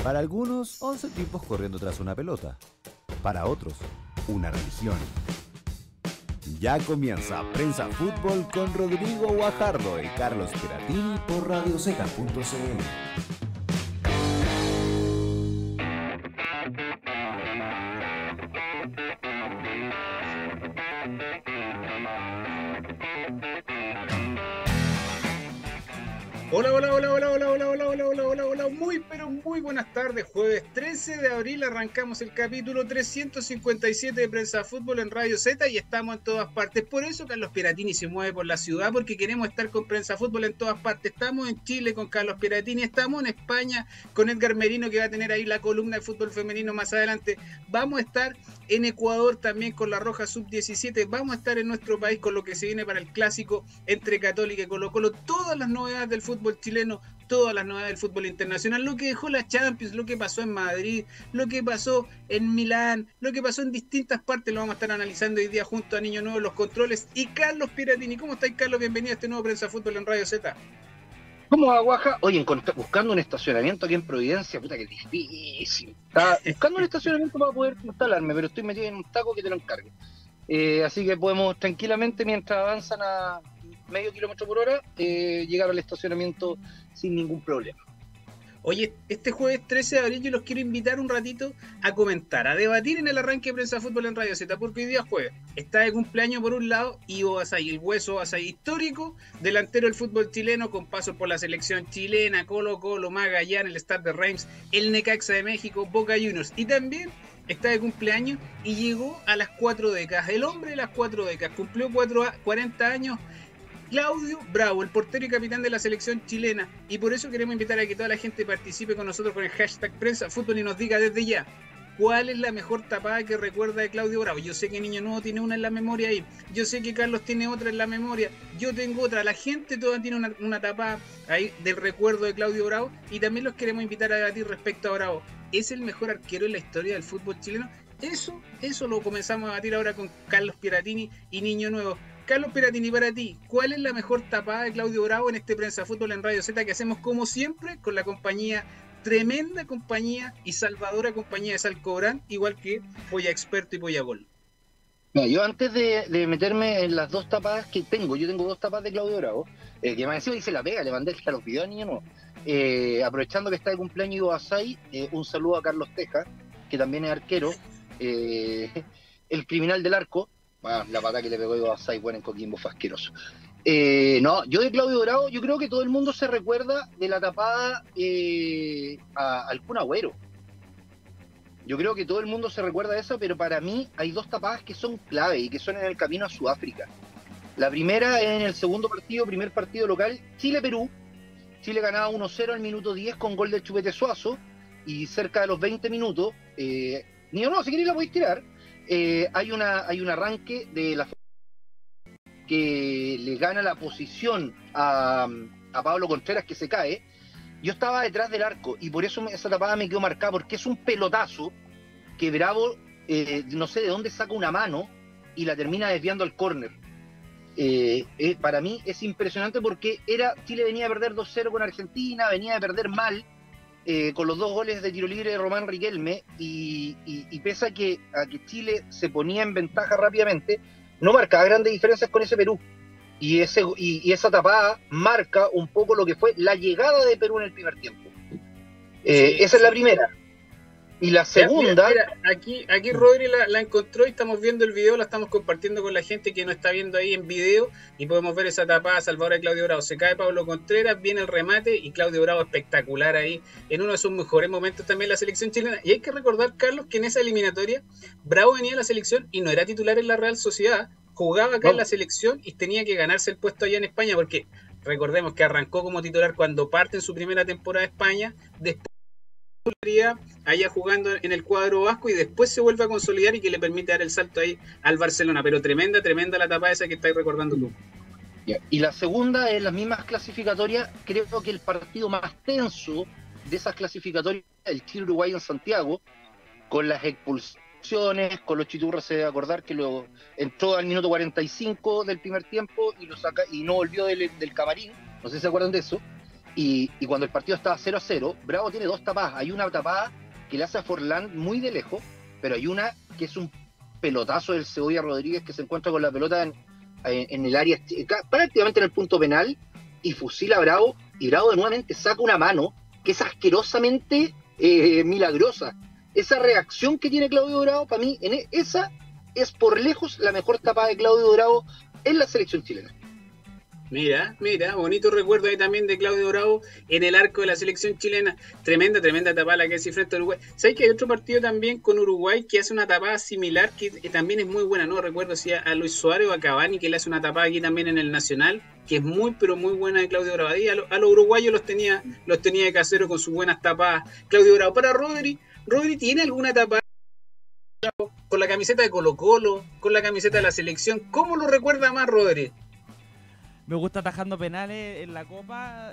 Para algunos, 11 tipos corriendo tras una pelota. Para otros, una religión. Ya comienza Prensa Fútbol con Rodrigo Guajardo y Carlos Piratini por RadioZ.cl. Hola, hola, hola, hola, hola, hola, hola, hola, hola, hola, hola, muy pero muy buenas tardes. Jueves 13 de abril arrancamos el capítulo 357 de Prensa Fútbol en Radio Z y estamos en todas partes. Por eso Carlos Piratini se mueve por la ciudad, porque queremos estar con Prensa Fútbol en todas partes. Estamos en Chile con Carlos Piratini, estamos en España con Edgar Merino, que va a tener ahí la columna de fútbol femenino más adelante. Vamos a estar en Ecuador también con la Roja Sub-17. Vamos a estar en nuestro país con lo que se viene para el clásico entre Católica y Colo-Colo. Todas las novedades del fútbol chileno, todas las novedades del fútbol internacional, lo que dejó la Champions, lo que pasó en Madrid, lo que pasó en Milán, lo que pasó en distintas partes, lo vamos a estar analizando hoy día junto a Niño Nuevo, los controles, y Carlos Piratini. ¿Cómo estáis, Carlos? Bienvenido a este nuevo Prensa Fútbol en Radio Z. ¿Cómo va, Guaja? Oye, buscando un estacionamiento aquí en Providencia, puta que difícil. Estaba buscando un estacionamiento para poder instalarme, pero estoy metido en un taco que te lo encargue. Así que podemos tranquilamente, mientras avanzan a medio kilómetro por hora, llegar al estacionamiento sin ningún problema. Oye, este jueves 13 de abril yo los quiero invitar un ratito a comentar, a debatir en el arranque de Prensa Fútbol en Radio Z, porque hoy día es jueves. Está de cumpleaños por un lado Ivo Basay, el hueso Basay histórico, delantero del fútbol chileno, con paso por la selección chilena, Colo-Colo, Magallanes, el Stade de Reims, el Necaxa de México, Boca Juniors, y también está de cumpleaños y llegó a las 4 décadas, el hombre de las 4 décadas, cumplió 40 años, Claudio Bravo, el portero y capitán de la selección chilena, y por eso queremos invitar a que toda la gente participe con nosotros con el hashtag Prensa Fútbol y nos diga desde ya cuál es la mejor tapada que recuerda de Claudio Bravo. Yo sé que Niño Nuevo tiene una en la memoria ahí, yo sé que Carlos tiene otra en la memoria, yo tengo otra, la gente toda tiene una tapada ahí del recuerdo de Claudio Bravo, y también los queremos invitar a debatir respecto a Bravo. ¿Es el mejor arquero en la historia del fútbol chileno? Eso lo comenzamos a debatir ahora con Carlos Piratini y Niño Nuevo. Carlos Piratini, para ti, ¿cuál es la mejor tapada de Claudio Bravo en este Prensa Fútbol en Radio Z que hacemos como siempre con la compañía, tremenda compañía y salvadora compañía de Salcobrán, igual que Polla Experto y Polla Gol? Mira, yo antes de meterme en las dos tapadas que tengo, yo tengo dos tapadas de Claudio Bravo, que me encima hice la pega, le mandé a los videos a Niño Nuevo. Aprovechando que está de cumpleaños Ivo Basay, un saludo a Carlos Teja, que también es arquero, el criminal del arco. Bueno, la pata que le pegó Ivo Basay, bueno, en Coquimbo fue asqueroso. No, yo de Claudio Bravo, yo creo que todo el mundo se recuerda de la tapada al Kun Agüero. Yo creo que todo el mundo se recuerda de eso, pero para mí hay dos tapadas que son clave y que son en el camino a Sudáfrica. La primera es en el primer partido local, Chile-Perú. Chile ganaba 1-0 al minuto 10 con gol del Chupete Suazo, y cerca de los 20 minutos, no, si queréis la podéis tirar. Hay un arranque de la que le gana la posición a Pablo Contreras, que se cae. Yo estaba detrás del arco y por eso esa tapada me quedó marcada, porque es un pelotazo que Bravo, no sé de dónde saca una mano y la termina desviando al córner. Para mí es impresionante, porque Chile venía a perder 2-0 con Argentina, venía a perder mal, con los dos goles de tiro libre de Román Riquelme, y pese a que Chile se ponía en ventaja rápidamente, no marcaba grandes diferencias con ese Perú, y esa tapada marca un poco lo que fue la llegada de Perú en el primer tiempo. Esa es la primera. Y la segunda... Mira, aquí Rodri la encontró y estamos viendo el video, la estamos compartiendo con la gente que nos está viendo ahí en video, y podemos ver esa tapada salvadora de Claudio Bravo. Se cae Pablo Contreras, viene el remate y Claudio Bravo espectacular ahí, en uno de sus mejores momentos también la selección chilena. Y hay que recordar, Carlos, que en esa eliminatoria Bravo venía a la selección y no era titular en la Real Sociedad, jugaba acá en la selección y tenía que ganarse el puesto allá en España, porque recordemos que arrancó como titular cuando parte en su primera temporada de España, después allá jugando en el cuadro vasco, y después se vuelve a consolidar y que le permite dar el salto ahí al Barcelona. Pero tremenda la tapa esa que estáis recordando tú. Y la segunda, en las mismas clasificatorias, creo que el partido más tenso de esas clasificatorias, el Chile Uruguay en Santiago, con las expulsiones, con los chiturras. Se debe acordar que lo entró al minuto 45 del primer tiempo y lo saca y no volvió del camarín, no sé si se acuerdan de eso. Y cuando el partido estaba 0-0, Bravo tiene dos tapadas. Hay una tapada que le hace a Forlán muy de lejos, pero hay una que es un pelotazo del Cebolla Rodríguez que se encuentra con la pelota en el área, prácticamente en el punto penal, y fusila a Bravo, y Bravo nuevamente saca una mano que es asquerosamente milagrosa. Esa reacción que tiene Claudio Bravo, para mí, esa es por lejos la mejor tapada de Claudio Bravo en la selección chilena. Mira, bonito recuerdo ahí también de Claudio Bravo en el arco de la selección chilena. Tremenda tapada la que hace frente a Uruguay. ¿Sabes que hay otro partido también con Uruguay que hace una tapada similar que también es muy buena? No recuerdo si a Luis Suárez o a Cavani, que le hace una tapada aquí también en el Nacional, que es muy pero muy buena de Claudio Bravo. Ahí a los uruguayos los tenía de casero con sus buenas tapadas. Claudio Bravo. Para Rodri ¿tiene alguna tapada con la camiseta de Colo-Colo, con la camiseta de la selección? ¿Cómo lo recuerda más Rodri? Me gusta atajando penales en la Copa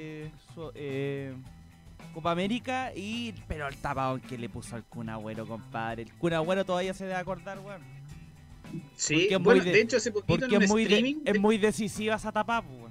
Copa América, pero el tapadón que le puso al Kun Agüero, compadre. El Kun Agüero todavía se debe acordar, weón. Sí, bueno, de hecho hace poquito en un streaming... es muy decisiva esa tapada, weón.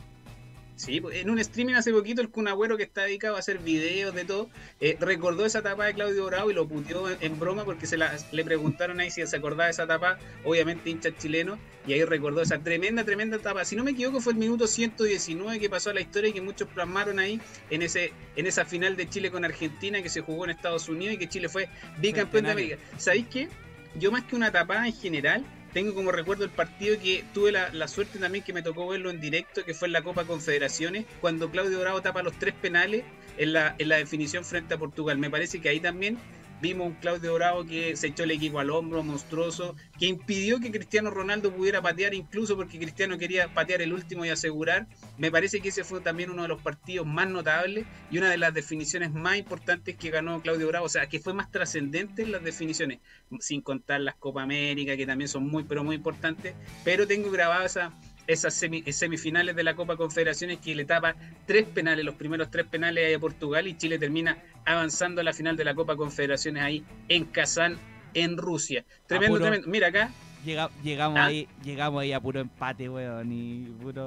Sí, en un streaming hace poquito el Kun Agüero, que está dedicado a hacer videos de todo, recordó esa tapa de Claudio Bravo y lo puteó en broma porque le preguntaron ahí si se acordaba de esa tapa, obviamente hincha chileno, y ahí recordó esa tremenda tapa. Si no me equivoco fue el minuto 119 que pasó a la historia y que muchos plasmaron ahí en esa final de Chile con Argentina que se jugó en Estados Unidos y que Chile fue bicampeón de América. ¿Sabéis qué? Yo más que una tapada en general, tengo como recuerdo el partido que tuve la suerte también que me tocó verlo en directo, que fue en la Copa Confederaciones, cuando Claudio Bravo tapa los 3 penales en la definición frente a Portugal. Me parece que ahí también vimos un Claudio Bravo que se echó el equipo al hombro, monstruoso, que impidió que Cristiano Ronaldo pudiera patear, incluso porque Cristiano quería patear el último y asegurar. Me parece que ese fue también uno de los partidos más notables y una de las definiciones más importantes que ganó Claudio Bravo, o sea, que fue más trascendente en las definiciones, sin contar las Copa América, que también son muy, pero muy importantes, pero tengo grabadas esas semifinales de la Copa Confederaciones que le tapa 3 penales, los primeros 3 penales ahí a Portugal, y Chile termina avanzando a la final de la Copa Confederaciones ahí en Kazán, en Rusia. Tremendo. Mira acá. Llegamos ahí a puro empate, weón, y puro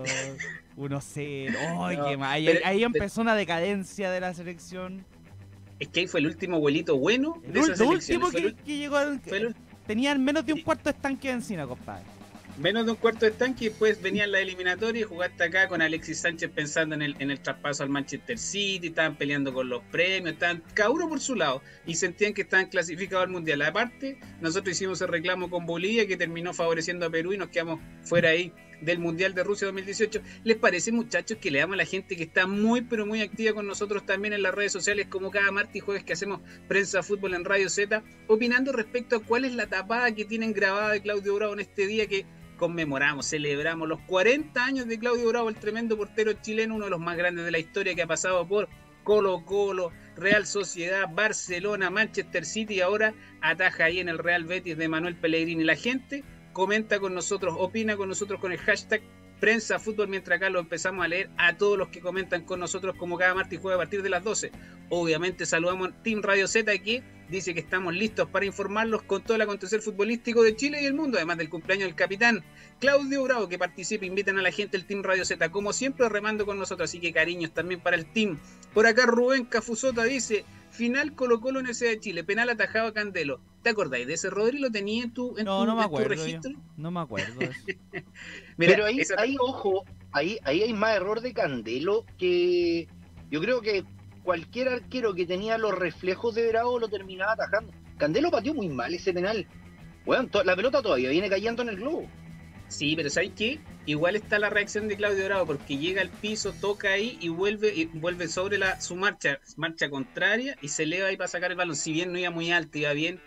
1-0. ¡Ay, qué mal! Ahí empezó una decadencia de la selección. Es que ahí fue el último vuelito bueno de esa selección. Lo último que llegó, tenían menos de un cuarto de estanque encima, compadre. Menos de un cuarto de estanque, y después venían las eliminatorias y jugaste acá con Alexis Sánchez pensando en el traspaso al Manchester City, estaban peleando con los premios, estaban cada uno por su lado y sentían que estaban clasificados al Mundial. Aparte, nosotros hicimos el reclamo con Bolivia que terminó favoreciendo a Perú y nos quedamos fuera ahí del Mundial de Rusia 2018. ¿Les parece, muchachos, que le damos a la gente que está muy pero muy activa con nosotros también en las redes sociales, como cada martes y jueves que hacemos Prensa Fútbol en Radio Z, opinando respecto a cuál es la tapada que tienen grabada de Claudio Bravo en este día que conmemoramos, celebramos los 40 años de Claudio Bravo, el tremendo portero chileno, uno de los más grandes de la historia, que ha pasado por Colo-Colo, Real Sociedad, Barcelona, Manchester City, y ahora ataja ahí en el Real Betis de Manuel Pellegrini. La gente comenta con nosotros, opina con nosotros con el hashtag Prensa Fútbol, mientras acá lo empezamos a leer a todos los que comentan con nosotros como cada martes y jueves a partir de las 12. Obviamente saludamos a Team Radio Z, que dice que estamos listos para informarlos con todo el acontecer futbolístico de Chile y el mundo, además del cumpleaños del capitán Claudio Bravo, que participa. Invitan a la gente el Team Radio Z, como siempre remando con nosotros, así que cariños también para el team. Por acá Rubén Cafuzota dice: final Colo-Colo Universidad de Chile, penal atajado a Candelo. ¿Te acordáis de ese, Rodri? ¿Lo tenía en tu registro? No me acuerdo. Mira, pero ahí, ojo, ahí hay más error de Candelo, que yo creo que cualquier arquero que tenía los reflejos de Bravo lo terminaba atajando. Candelo pateó muy mal ese penal. Bueno, la pelota todavía viene cayendo en el globo. Sí, pero ¿sabes qué? Igual está la reacción de Claudio Bravo, porque llega al piso, toca ahí y vuelve sobre su marcha contraria y se eleva ahí para sacar el balón. Si bien no iba muy alto, iba bien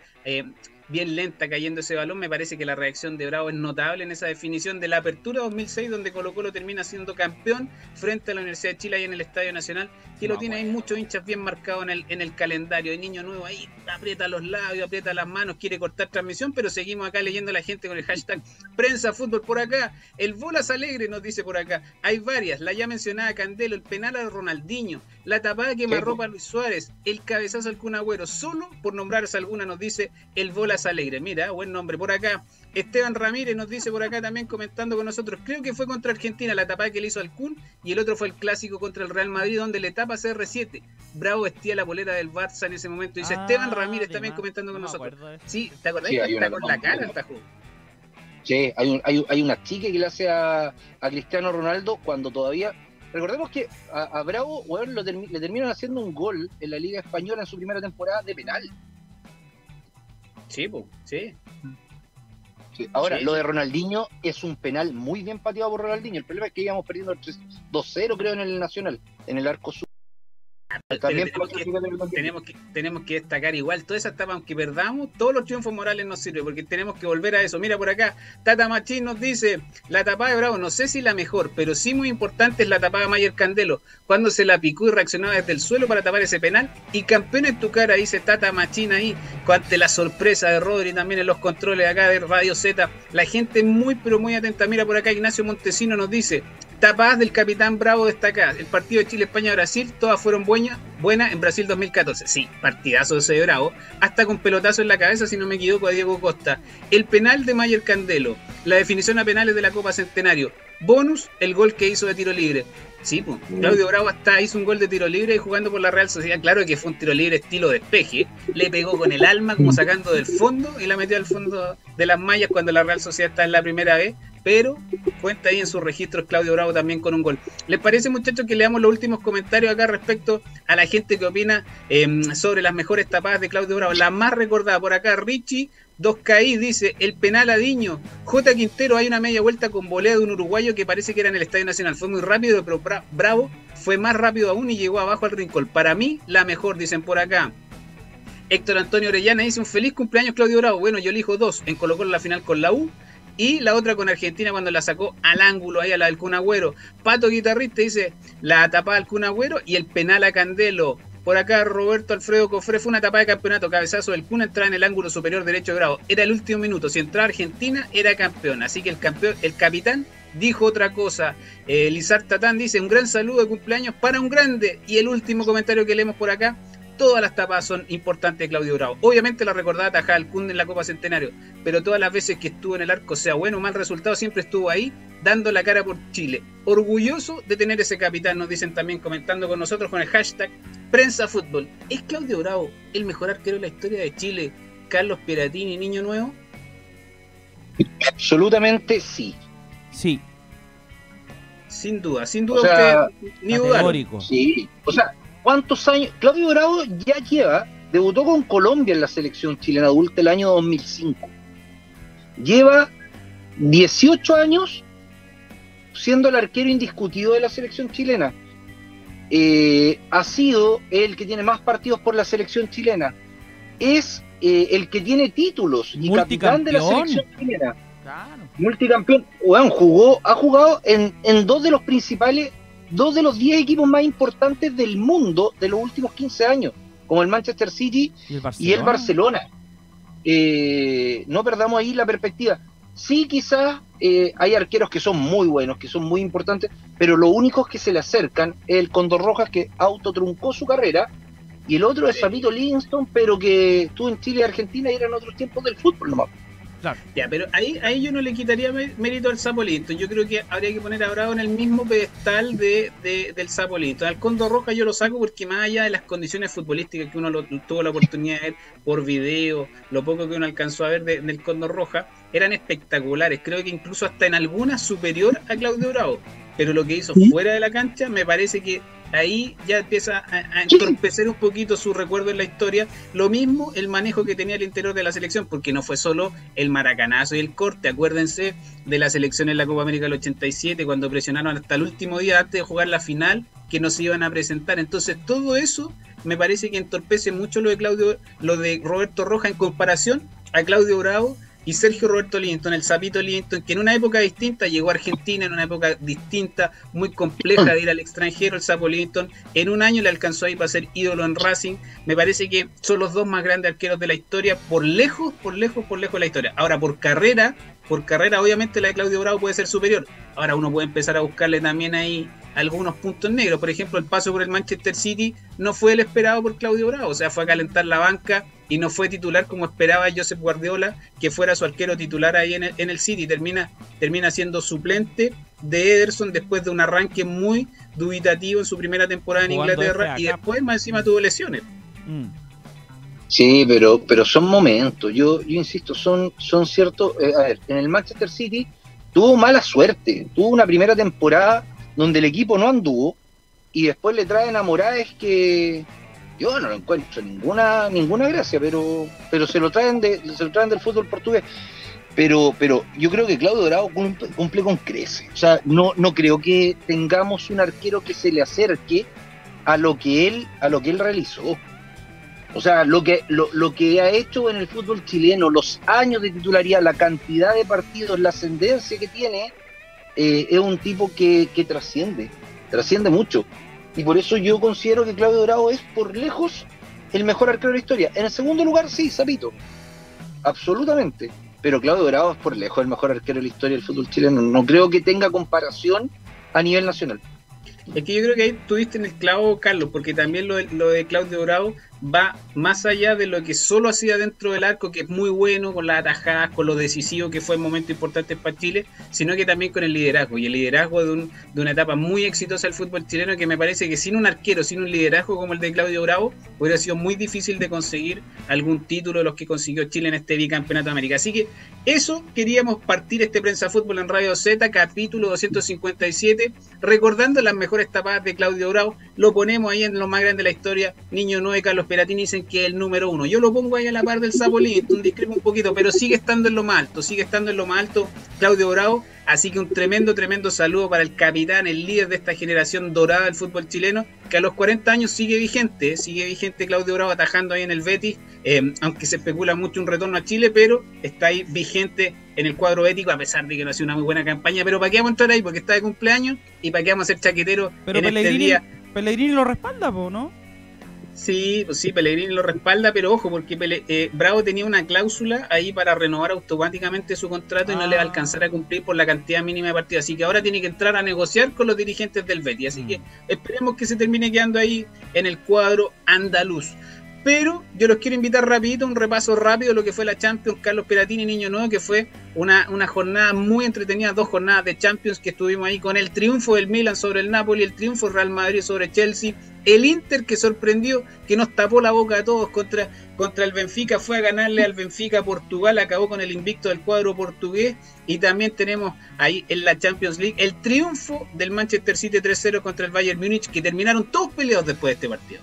lenta cayendo ese balón, me parece que la reacción de Bravo es notable en esa definición de la Apertura 2006, donde Colo-Colo termina siendo campeón frente a la Universidad de Chile ahí en el Estadio Nacional, que lo tiene ahí muchos hinchas bien marcado en el calendario. El niño nuevo ahí aprieta los labios, aprieta las manos, quiere cortar transmisión, pero seguimos acá leyendo a la gente con el hashtag Prensa Fútbol. Por acá, el Bolas Alegre nos dice por acá, hay varias, la ya mencionada Candelo, el penal a Ronaldinho, la tapada que marropa a Luis Suárez, el cabezazo al Kun Agüero, solo por nombrarse alguna, nos dice el Bolas Nicolás Alegre. Mira, buen nombre. Por acá, Esteban Ramírez nos dice por acá también comentando con nosotros. Creo que fue contra Argentina la tapada que le hizo al Kun y el otro fue el clásico contra el Real Madrid donde le tapa CR7. Bravo vestía la polera del Barça en ese momento. Dice Esteban Ramírez también comentando con nosotros. Sí, ¿te acordás? Sí, está con la cara el Tajo. Sí, hay una chica que le hace a Cristiano Ronaldo cuando todavía... Recordemos que a Bravo, bueno, le terminan haciendo un gol en la Liga Española en su primera temporada de penal. Sí, pues, sí. Ahora, lo de Ronaldinho es un penal muy bien pateado por Ronaldinho. El problema es que íbamos perdiendo 2-0, creo, en el Nacional, en el arco sur. También tenemos que destacar igual todas esas etapas, aunque perdamos, todos los triunfos morales nos sirven, porque tenemos que volver a eso. Mira por acá, Tata Machín nos dice, la tapada de Bravo, no sé si la mejor, pero sí muy importante es la tapada de Mayer Candelo, cuando se la picó y reaccionaba desde el suelo para tapar ese penal, y campeón en tu cara, dice Tata Machín ahí, ante la sorpresa de Rodri también en los controles acá de Radio Z, la gente muy pero muy atenta. Mira por acá, Ignacio Montesino nos dice, tapadas del capitán Bravo destacadas. El partido de Chile, España, Brasil, todas fueron buenas en Brasil 2014. Sí, partidazo ese de Bravo. Hasta con pelotazo en la cabeza, si no me equivoco, a Diego Costa. El penal de Mayer Candelo. La definición a penales de la Copa Centenario. Bonus, el gol que hizo de tiro libre. Sí, pues, Claudio Bravo hasta hizo un gol de tiro libre y jugando por la Real Sociedad. Claro que fue un tiro libre estilo despeje. Le pegó con el alma como sacando del fondo y la metió al fondo de las mallas cuando la Real Sociedad está en la primera vez. Pero cuenta ahí en sus registros Claudio Bravo también con un gol. ¿Les parece, muchachos, que leamos los últimos comentarios acá respecto a la gente que opina sobre las mejores tapadas de Claudio Bravo? La más recordada por acá, Richie 2KI dice, el penal a Diño. J. Quintero, hay una media vuelta con volea de un uruguayo que parece que era en el Estadio Nacional. Fue muy rápido, pero Bravo fue más rápido aún y llegó abajo al rincón. Para mí, la mejor, dicen por acá. Héctor Antonio Orellana dice, un feliz cumpleaños Claudio Bravo. Bueno, yo elijo dos, en Colo-Colo la final con la U y la otra con Argentina cuando la sacó al ángulo ahí a la del Kun Agüero. Pato Guitarrista dice, la tapada al Kun Agüero y el penal a Candelo. Por acá Roberto Alfredo Cofré, fue una tapada de campeonato, cabezazo del Kun, entraba en el ángulo superior derecho de Bravo. Era el último minuto, si entraba Argentina era campeón, así que el capitán dijo otra cosa. Lizar Tatán dice, un gran saludo de cumpleaños para un grande. Y el último comentario que leemos por acá, todas las tapadas son importantes de Claudio Bravo. Obviamente la recordada tajada al Kun en la Copa Centenario, pero todas las veces que estuvo en el arco, sea bueno o mal resultado, siempre estuvo ahí, dando la cara por Chile. Orgulloso de tener ese capitán, nos dicen también comentando con nosotros con el hashtag Prensa Fútbol. ¿Es Claudio Bravo el mejor arquero de la historia de Chile? Carlos Piratini, niño nuevo. Absolutamente sí. Sí. Sin duda, o sea, usted ni dudaron. Sí, o sea, ¿cuántos años? Claudio Bravo ya debutó con Colombia en la selección chilena adulta el año 2005. Lleva 18 años siendo el arquero indiscutido de la selección chilena. Ha sido el que tiene más partidos por la selección chilena. Es el que tiene títulos y capitán de la selección chilena. Claro. Multicampeón. Bueno, ha jugado en dos de los 10 equipos más importantes del mundo de los últimos 15 años, como el Manchester City y el Barcelona. No perdamos ahí la perspectiva. Sí, quizás hay arqueros que son muy buenos, que son muy importantes, pero los únicos que se le acercan es el Cóndor Rojas, que autotruncó su carrera, y el otro es Sapito Livingston, pero que estuvo en Chile y Argentina y eran otros tiempos del fútbol nomás. Claro. Ya, pero ahí yo no le quitaría mérito al Sapo Livingston. Yo creo que habría que poner a Bravo en el mismo pedestal del Sapo Livingston. Al Cóndor Rojas yo lo saco porque más allá de las condiciones futbolísticas que uno tuvo la oportunidad de ver por video, lo poco que uno alcanzó a ver del Cóndor Rojas, eran espectaculares. Creo que incluso hasta en algunas superior a Claudio Bravo. Pero lo que hizo fuera de la cancha me parece que ahí ya empieza a entorpecer un poquito su recuerdo en la historia. Lo mismo el manejo que tenía el interior de la selección, porque no fue solo el maracanazo y el corte. Acuérdense de la selección en la Copa América del 87, cuando presionaron hasta el último día antes de jugar la final que no se iban a presentar. Entonces todo eso me parece que entorpece mucho lo de Roberto Rojas en comparación a Claudio Bravo y Sergio Roberto Livingston, el Sapito Livingston, que en una época distinta llegó a Argentina, en una época distinta, muy compleja de ir al extranjero. El Sapo Livingston en un año le alcanzó ahí para ser ídolo en Racing. Me parece que son los dos más grandes arqueros de la historia, por lejos de la historia. Ahora, por carrera, obviamente la de Claudio Bravo puede ser superior. Ahora uno puede empezar a buscarle también ahí algunos puntos negros. Por ejemplo, el paso por el Manchester City no fue el esperado por Claudio Bravo, o sea, fue a calentar la banca y no fue titular como esperaba Josep Guardiola que fuera su arquero titular ahí en el City. Termina siendo suplente de Ederson después de un arranque muy dubitativo en su primera temporada en Inglaterra y después más encima tuvo lesiones. Sí, pero son momentos, yo insisto, son ciertos. A ver, en el Manchester City tuvo mala suerte, tuvo una primera temporada donde el equipo no anduvo y después le traen a Moraes que yo no lo encuentro ninguna gracia, pero se lo traen del fútbol portugués. Pero yo creo que Claudio Bravo cumple con creces. O sea, no creo que tengamos un arquero que se le acerque a lo que él realizó. O sea, lo que ha hecho en el fútbol chileno, los años de titularidad, la cantidad de partidos, la ascendencia que tiene, es un tipo que trasciende mucho. Y por eso yo considero que Claudio Bravo es, por lejos, el mejor arquero de la historia. En el segundo lugar, sí, Zapito. Absolutamente. Pero Claudio Bravo es, por lejos, el mejor arquero de la historia del fútbol chileno. No creo que tenga comparación a nivel nacional. Es que yo creo que ahí tuviste en el clavo, Carlos, porque también lo de Claudio Bravo va más allá de lo que solo hacía dentro del arco, que es muy bueno, con las atajadas, con lo decisivo que fue en momentos importantes para Chile, sino que también con el liderazgo, y el liderazgo de una etapa muy exitosa del fútbol chileno, que me parece que sin un arquero, sin un liderazgo como el de Claudio Bravo, hubiera sido muy difícil de conseguir algún título de los que consiguió Chile en este bicampeonato de América. Así que eso queríamos partir este Prensa Fútbol en Radio Z, capítulo 257, recordando las mejores tapadas de Claudio Bravo. Lo ponemos ahí en lo más grande de la historia. Niño 9, Carlos Peratini, dicen que es el número 1. Yo lo pongo ahí a la par del Zapolín, discrepo un poquito, pero sigue estando en lo más alto, Claudio Bravo. Así que un tremendo saludo para el capitán, el líder de esta generación dorada del fútbol chileno, que a los 40 años sigue vigente Claudio Bravo, atajando ahí en el Betis, aunque se especula mucho un retorno a Chile, pero está ahí vigente en el cuadro bético, a pesar de que no ha sido una muy buena campaña. Pero ¿para qué vamos a entrar ahí? Porque está de cumpleaños, y ¿para qué vamos a ser chaqueteros en este día? Pellegrini lo respalda, ¿no? Sí, pues sí, Pellegrini lo respalda, pero ojo, porque Bravo tenía una cláusula ahí para renovar automáticamente su contrato y no le va a alcanzar a cumplir por la cantidad mínima de partidos. Así que ahora tiene que entrar a negociar con los dirigentes del Betis. Así que esperemos que se termine quedando ahí en el cuadro andaluz. Pero yo los quiero invitar rapidito, un repaso rápido de lo que fue la Champions, Carlos Peratini, Niño Nuevo, que fue una jornada muy entretenida, 2 jornadas de Champions que estuvimos ahí con el triunfo del Milan sobre el Napoli, el triunfo del Real Madrid sobre Chelsea, el Inter que sorprendió, que nos tapó la boca a todos contra el Benfica, fue a ganarle al Benfica Portugal, acabó con el invicto del cuadro portugués, y también tenemos ahí en la Champions League el triunfo del Manchester City 3-0 contra el Bayern Múnich, que terminaron todos peleados después de este partido.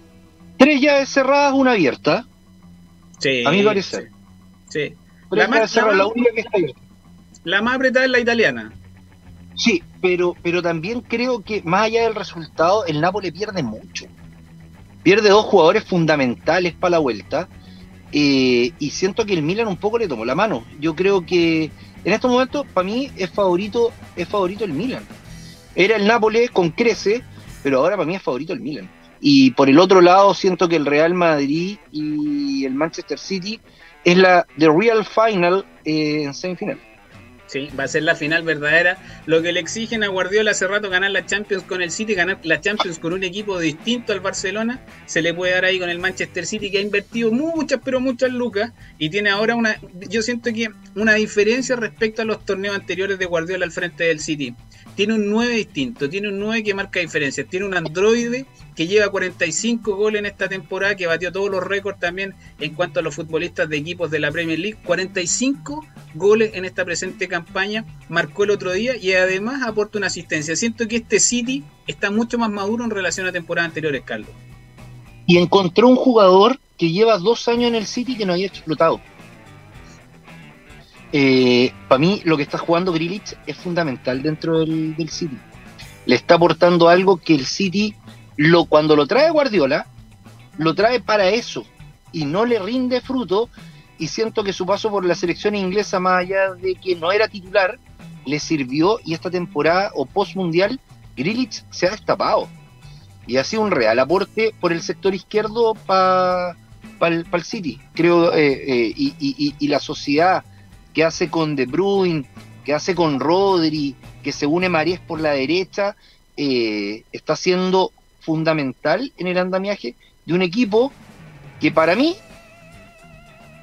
3 llaves cerradas, una abierta. Sí, a mi parecer. Sí. La única que está abierta. La más apretada es la italiana. Sí, pero también creo que más allá del resultado, el Napoli pierde mucho. Pierde 2 jugadores fundamentales para la vuelta. Y siento que el Milan un poco le tomó la mano. Yo creo que en estos momentos, para mí, es favorito el Milan. Era el Napoli con crece, pero ahora para mí es favorito el Milan. Y por el otro lado siento que el Real Madrid y el Manchester City es la The Real Final en semifinal. Sí, va a ser la final verdadera. Lo que le exigen a Guardiola hace rato, ganar la Champions con el City, ganar la Champions con un equipo distinto al Barcelona, se le puede dar ahí con el Manchester City, que ha invertido muchas lucas y tiene ahora yo siento que una diferencia respecto a los torneos anteriores de Guardiola al frente del City. Tiene un 9 distinto, tiene un 9 que marca diferencias, tiene un androide que lleva 45 goles en esta temporada, que batió todos los récords también en cuanto a los futbolistas de equipos de la Premier League. 45 goles en esta presente campaña, marcó el otro día y además aporta una asistencia. Siento que este City está mucho más maduro en relación a temporadas anteriores, Carlos. Y encontró un jugador que lleva 2 años en el City que no había explotado. Para mí lo que está jugando Grealish es fundamental dentro del City. Le está aportando algo que el City, cuando lo trae Guardiola, lo trae para eso y no le rinde fruto. Y siento que su paso por la selección inglesa, más allá de que no era titular, le sirvió, y esta temporada o post mundial Grealish se ha destapado y ha sido un real aporte por el sector izquierdo para el City, creo. Y la sociedad que hace con De Bruyne, que hace con Rodri, que se une Mahrez por la derecha, está siendo fundamental en el andamiaje de un equipo que para mí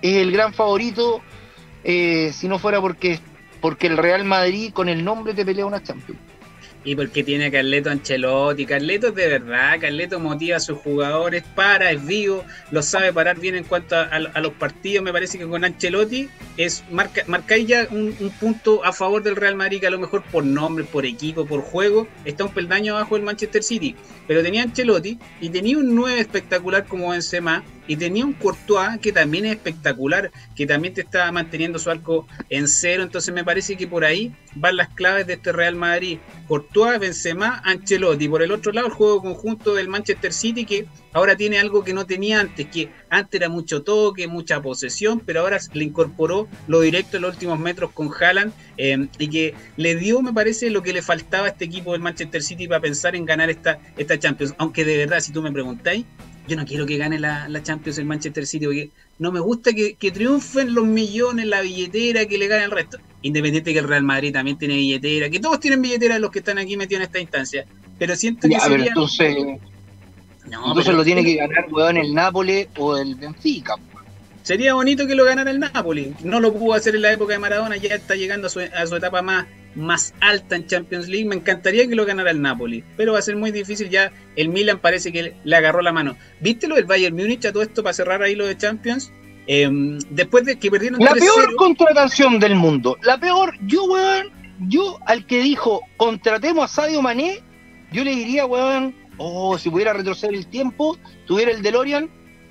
es el gran favorito, si no fuera porque el Real Madrid con el nombre te pelea una Champions. Y porque tiene a Carleto Ancelotti. Carleto es de verdad, Carleto motiva a sus jugadores, es vivo, lo sabe parar bien en cuanto a los partidos. Me parece que con Ancelotti marcáis ya un punto a favor del Real Madrid, que a lo mejor por nombre, por equipo, por juego, está un peldaño abajo del Manchester City. Pero tenía Ancelotti y tenía un 9 espectacular como Benzema, y tenía un Courtois que también es espectacular, que también te estaba manteniendo su arco en cero. Entonces me parece que por ahí van las claves de este Real Madrid: Courtois, Benzema, Ancelotti. Por el otro lado, el juego conjunto del Manchester City, que ahora tiene algo que no tenía antes, que antes era mucho toque, mucha posesión, pero ahora le incorporó lo directo en los últimos metros con Haaland, y que le dio, me parece, lo que le faltaba a este equipo del Manchester City para pensar en ganar esta Champions. Aunque de verdad, si tú me preguntáis, yo no quiero que gane la Champions el Manchester City, porque no me gusta que triunfen los millones, la billetera, que le gane el resto. Independiente que el Real Madrid también tiene billetera, que todos tienen billetera los que están aquí metidos en esta instancia. Pero siento que sería... Entonces lo tiene que ganar, weón, el Nápoles o el Benfica. Sería bonito que lo ganara el Napoli. No lo pudo hacer en la época de Maradona, ya está llegando a su etapa más alta en Champions League. Me encantaría que lo ganara el Napoli, pero va a ser muy difícil. Ya el Milan parece que le agarró la mano. ¿Viste lo del Bayern Múnich a todo esto para cerrar ahí lo de Champions? Después de que perdieron 3-0. La peor contratación del mundo. La peor. Yo al que dijo contratemos a Sadio Mané, yo le diría, weón, si pudiera retroceder el tiempo, tuviera el DeLorean,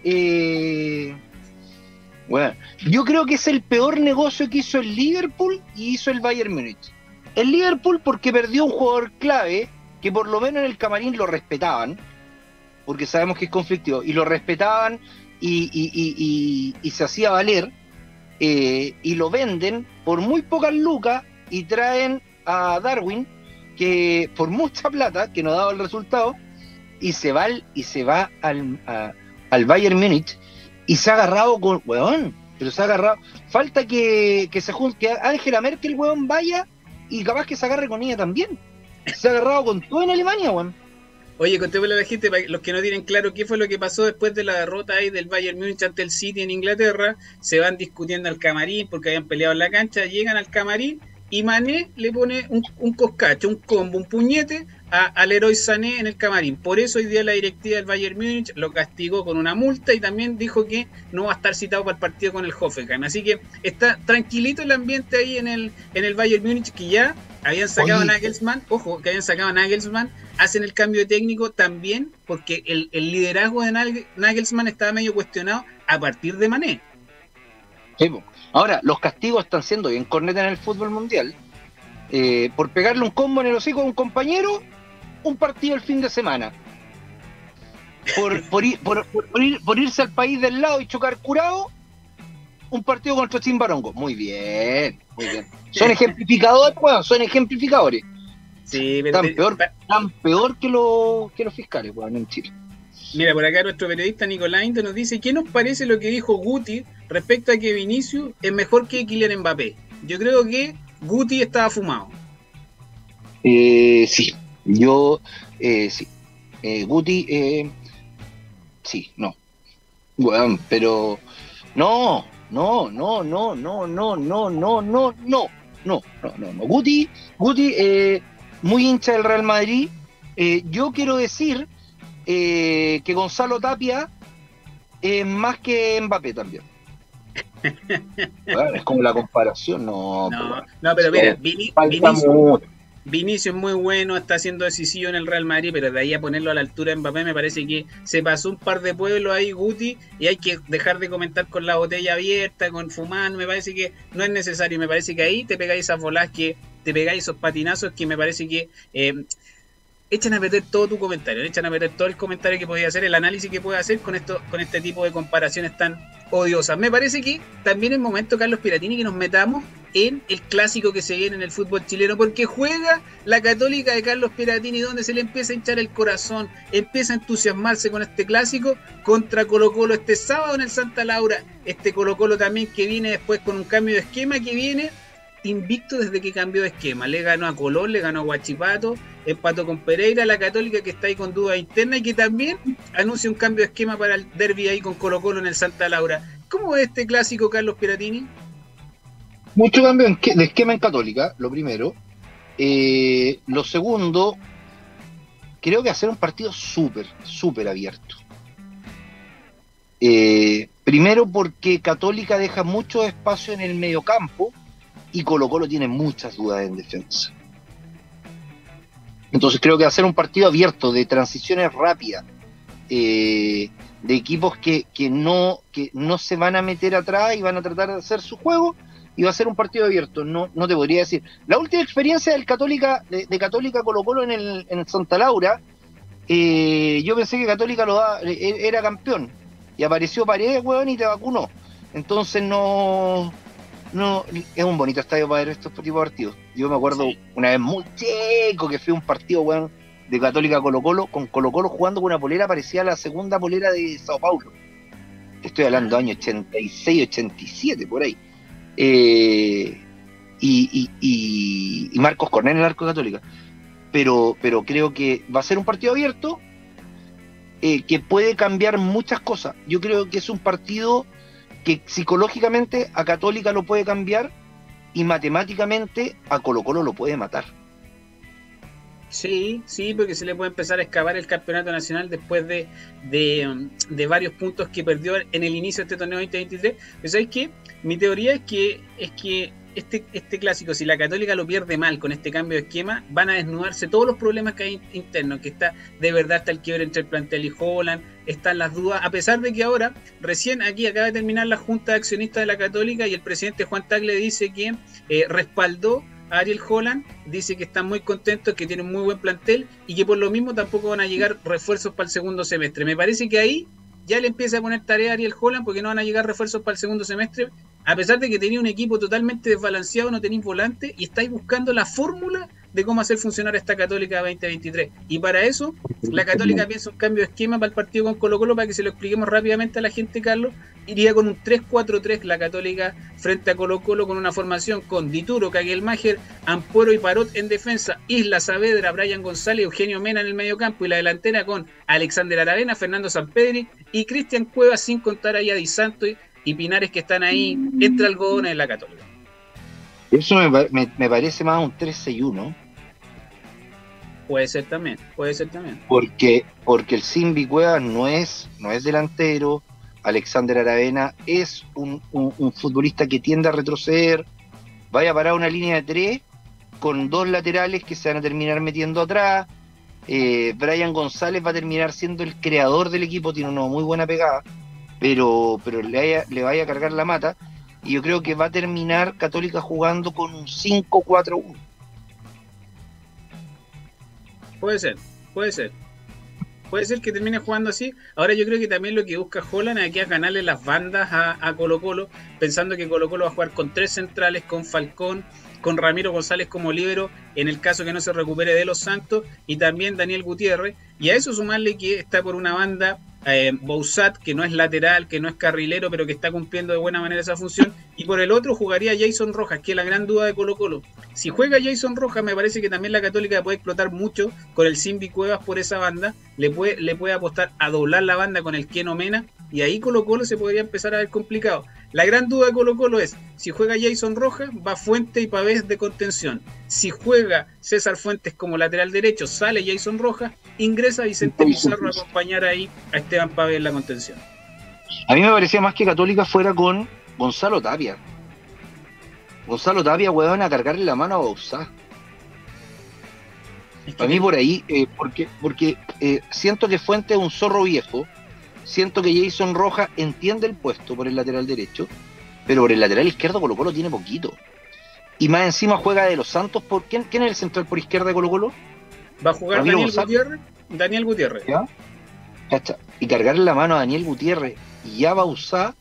bueno, yo creo que es el peor negocio que hizo el Liverpool y hizo el Bayern Múnich. El Liverpool porque perdió un jugador clave que por lo menos en el camarín lo respetaban, porque sabemos que es conflictivo, y lo respetaban y se hacía valer, y lo venden por muy pocas lucas y traen a Darwin, que por mucha plata, que no daba el resultado, y se va al Bayern Múnich. Y se ha agarrado con, weón, pero se ha agarrado. Falta que se junte, que Angela Merkel, weón, vaya y capaz que se agarre con ella también. Se ha agarrado con todo en Alemania, weón. Oye, contémosle a la gente, para los que no tienen claro qué fue lo que pasó después de la derrota ahí del Bayern Múnich ante el City en Inglaterra. Se van discutiendo al camarín porque habían peleado en la cancha, llegan al camarín y Mané le pone un coscacho, un combo, un puñete al Leroy Sané en el camarín. Por eso hoy día la directiva del Bayern Múnich lo castigó con una multa y también dijo que no va a estar citado para el partido con el Hoffenheim. Así que está tranquilito el ambiente ahí en el Bayern Múnich, que ya habían sacado a Nagelsmann. Ojo, que habían sacado a Nagelsmann. Hacen el cambio de técnico también porque el liderazgo de Nagelsmann estaba medio cuestionado a partir de Mané. Sí, ahora, los castigos están siendo bien corneta en el fútbol mundial. Por pegarle un combo en el hocico a un compañero, un partido el fin de semana. Por irse al país del lado y chocar curado, un partido contra Chimbarongo. Muy bien, muy bien. Son ejemplificadores, bueno, son ejemplificadores. Sí, pero tan peor que los fiscales, bueno, en Chile. Mira, por acá nuestro periodista Nicolás Inter nos dice: ¿qué nos parece lo que dijo Guti respecto a que Vinicius es mejor que Kylian Mbappé? Yo creo que Guti estaba fumado. Sí, yo sí. Guti, sí, no. Bueno, pero no. Guti, muy hincha del Real Madrid. Yo quiero decir que Gonzalo Tapia es más que Mbappé también. Bueno, es como la comparación, no, pero mira, Vinicius es muy bueno, está siendo decisivo en el Real Madrid, pero de ahí a ponerlo a la altura de Mbappé me parece que se pasó un par de pueblos ahí, Guti, y hay que dejar de comentar con la botella abierta, con fumando. Me parece que no es necesario, me parece que ahí te pegáis esas bolas, que te pegáis esos patinazos que me parece que echan a perder todo tu comentario, echan a perder todo el comentario que podía hacer, el análisis que puede hacer con este tipo de comparaciones tan odiosas. Me parece que también es momento, Carlos Piratini, que nos metamos en el clásico que se viene en el fútbol chileno, porque juega la Católica de Carlos Piratini, donde se le empieza a hinchar el corazón, empieza a entusiasmarse con este clásico contra Colo-Colo este sábado en el Santa Laura. Este Colo-Colo también que viene después con un cambio de esquema, que viene invicto desde que cambió de esquema. Le ganó a Colón, le ganó a Huachipato, empató con Pereira. La Católica, que está ahí con duda interna y que también anuncia un cambio de esquema para el derbi ahí con Colo-Colo en el Santa Laura. ¿Cómo ves este clásico, Carlos Piratini? Mucho cambio de esquema en Católica, lo primero. Lo segundo, creo que hacer un partido súper abierto. Primero porque Católica deja mucho espacio en el mediocampo y Colo-Colo tiene muchas dudas en defensa. Entonces creo que hacer un partido abierto, de transiciones rápidas, de equipos que no se van a meter atrás y van a tratar de hacer su juego, y va a ser un partido abierto. No te podría decir. La última experiencia del Católica, de Católica Colo-Colo en el Santa Laura, yo pensé que Católica era campeón, y apareció Paredes, weón, y te vacunó. Entonces no es un bonito estadio para ver estos tipos de partidos. Yo me acuerdo una vez muy chico que fue un partido, weón, de Católica Colo-Colo, con Colo-Colo jugando con una polera parecida a la segunda polera de Sao Paulo. Estoy hablando de años 86, 87, por ahí. Y Marcos Cornet en el arco de Católica. Pero creo que va a ser un partido abierto, que puede cambiar muchas cosas. Yo creo que es un partido que psicológicamente a Católica lo puede cambiar y matemáticamente a Colo-Colo lo puede matar. Sí, porque se le puede empezar a excavar el campeonato nacional después de varios puntos que perdió en el inicio de este torneo 2023. Pero ¿sabes qué? Mi teoría es que este clásico, si la Católica lo pierde mal con este cambio de esquema, van a desnudarse todos los problemas que hay internos, que está el quiebre entre el plantel y Holland, están las dudas, a pesar de que ahora, recién aquí acaba de terminar la Junta de Accionistas de la Católica y el presidente Juan Tagle dice que respaldó a Ariel Holland, dice que están muy contentos, que tienen muy buen plantel y que por lo mismo tampoco van a llegar refuerzos para el segundo semestre. Me parece que ahí ya le empieza a poner tarea a Ariel Holland, porque no van a llegar refuerzos para el segundo semestre, a pesar de que tenía un equipo totalmente desbalanceado, no tenéis volante y estáis buscando la fórmula de cómo hacer funcionar esta Católica 2023. Y para eso, la Católica piensa un cambio de esquema para el partido con Colo-Colo, para que se lo expliquemos rápidamente a la gente, Carlos. Iría con un 3-4-3 la Católica frente a Colo-Colo, con una formación con Dituro, Caguelmacher, Ampuero y Parot en defensa, Isla Saavedra, Brian González, Eugenio Mena en el mediocampo, y la delantera con Alexander Aravena, Fernando Sampedri y Cristian Cuevas, sin contar ahí a Di Santo y Pinares, que están ahí entre algodones en la Católica. Eso me parece más un 3-6-1. Puede ser también. Porque el Simbi Cuevas no es delantero. Alexander Aravena es un futbolista que tiende a retroceder. Vaya a parar una línea de 3 con 2 laterales que se van a terminar metiendo atrás. Brian González va a terminar siendo el creador del equipo, tiene una muy buena pegada, pero le vaya a cargar la mata. Y yo creo que va a terminar Católica jugando con un 5-4-1. Puede ser que termine jugando así. Ahora yo creo que también lo que busca Holland aquí es ganarle las bandas a Colo-Colo, pensando que Colo-Colo va a jugar con 3 centrales, con Falcón, con Ramiro González como líbero, en el caso que no se recupere de Los Santos, y también Daniel Gutiérrez. Y a eso sumarle que está por una banda Bouzat, que no es lateral, que no es carrilero, pero que está cumpliendo de buena manera esa función, y por el otro jugaría Jason Rojas, que es la gran duda de Colo-Colo. Si juega Jason Rojas, me parece que también la Católica puede explotar mucho con el Simbi Cuevas por esa banda, le puede apostar a doblar la banda con el Keno Mena, y ahí Colo-Colo se podría empezar a ver complicado. La gran duda de Colo-Colo es, si juega Jason Rojas, va Fuentes y Pavés de contención. Si juega César Fuentes como lateral derecho, sale Jason Rojas, ingresa Vicente Pizarro a acompañar ahí a Esteban Pavés en la contención. A mí me parecía más que Católica fuera con Gonzalo Tapia. Gonzalo Tapia, weón, a cargarle la mano a Bouzat. A mí por ahí, porque siento que Fuentes es un zorro viejo. Siento que Jason Rojas entiende el puesto por el lateral derecho, pero por el lateral izquierdo Colo-Colo tiene poquito. Y más encima juega de Los Santos. ¿Quién es el central por izquierda de Colo-Colo? Va a jugar Daniel Gutiérrez. ¿Ya? ¿Cacha? Y cargarle la mano a Daniel Gutiérrez y a Bouzat,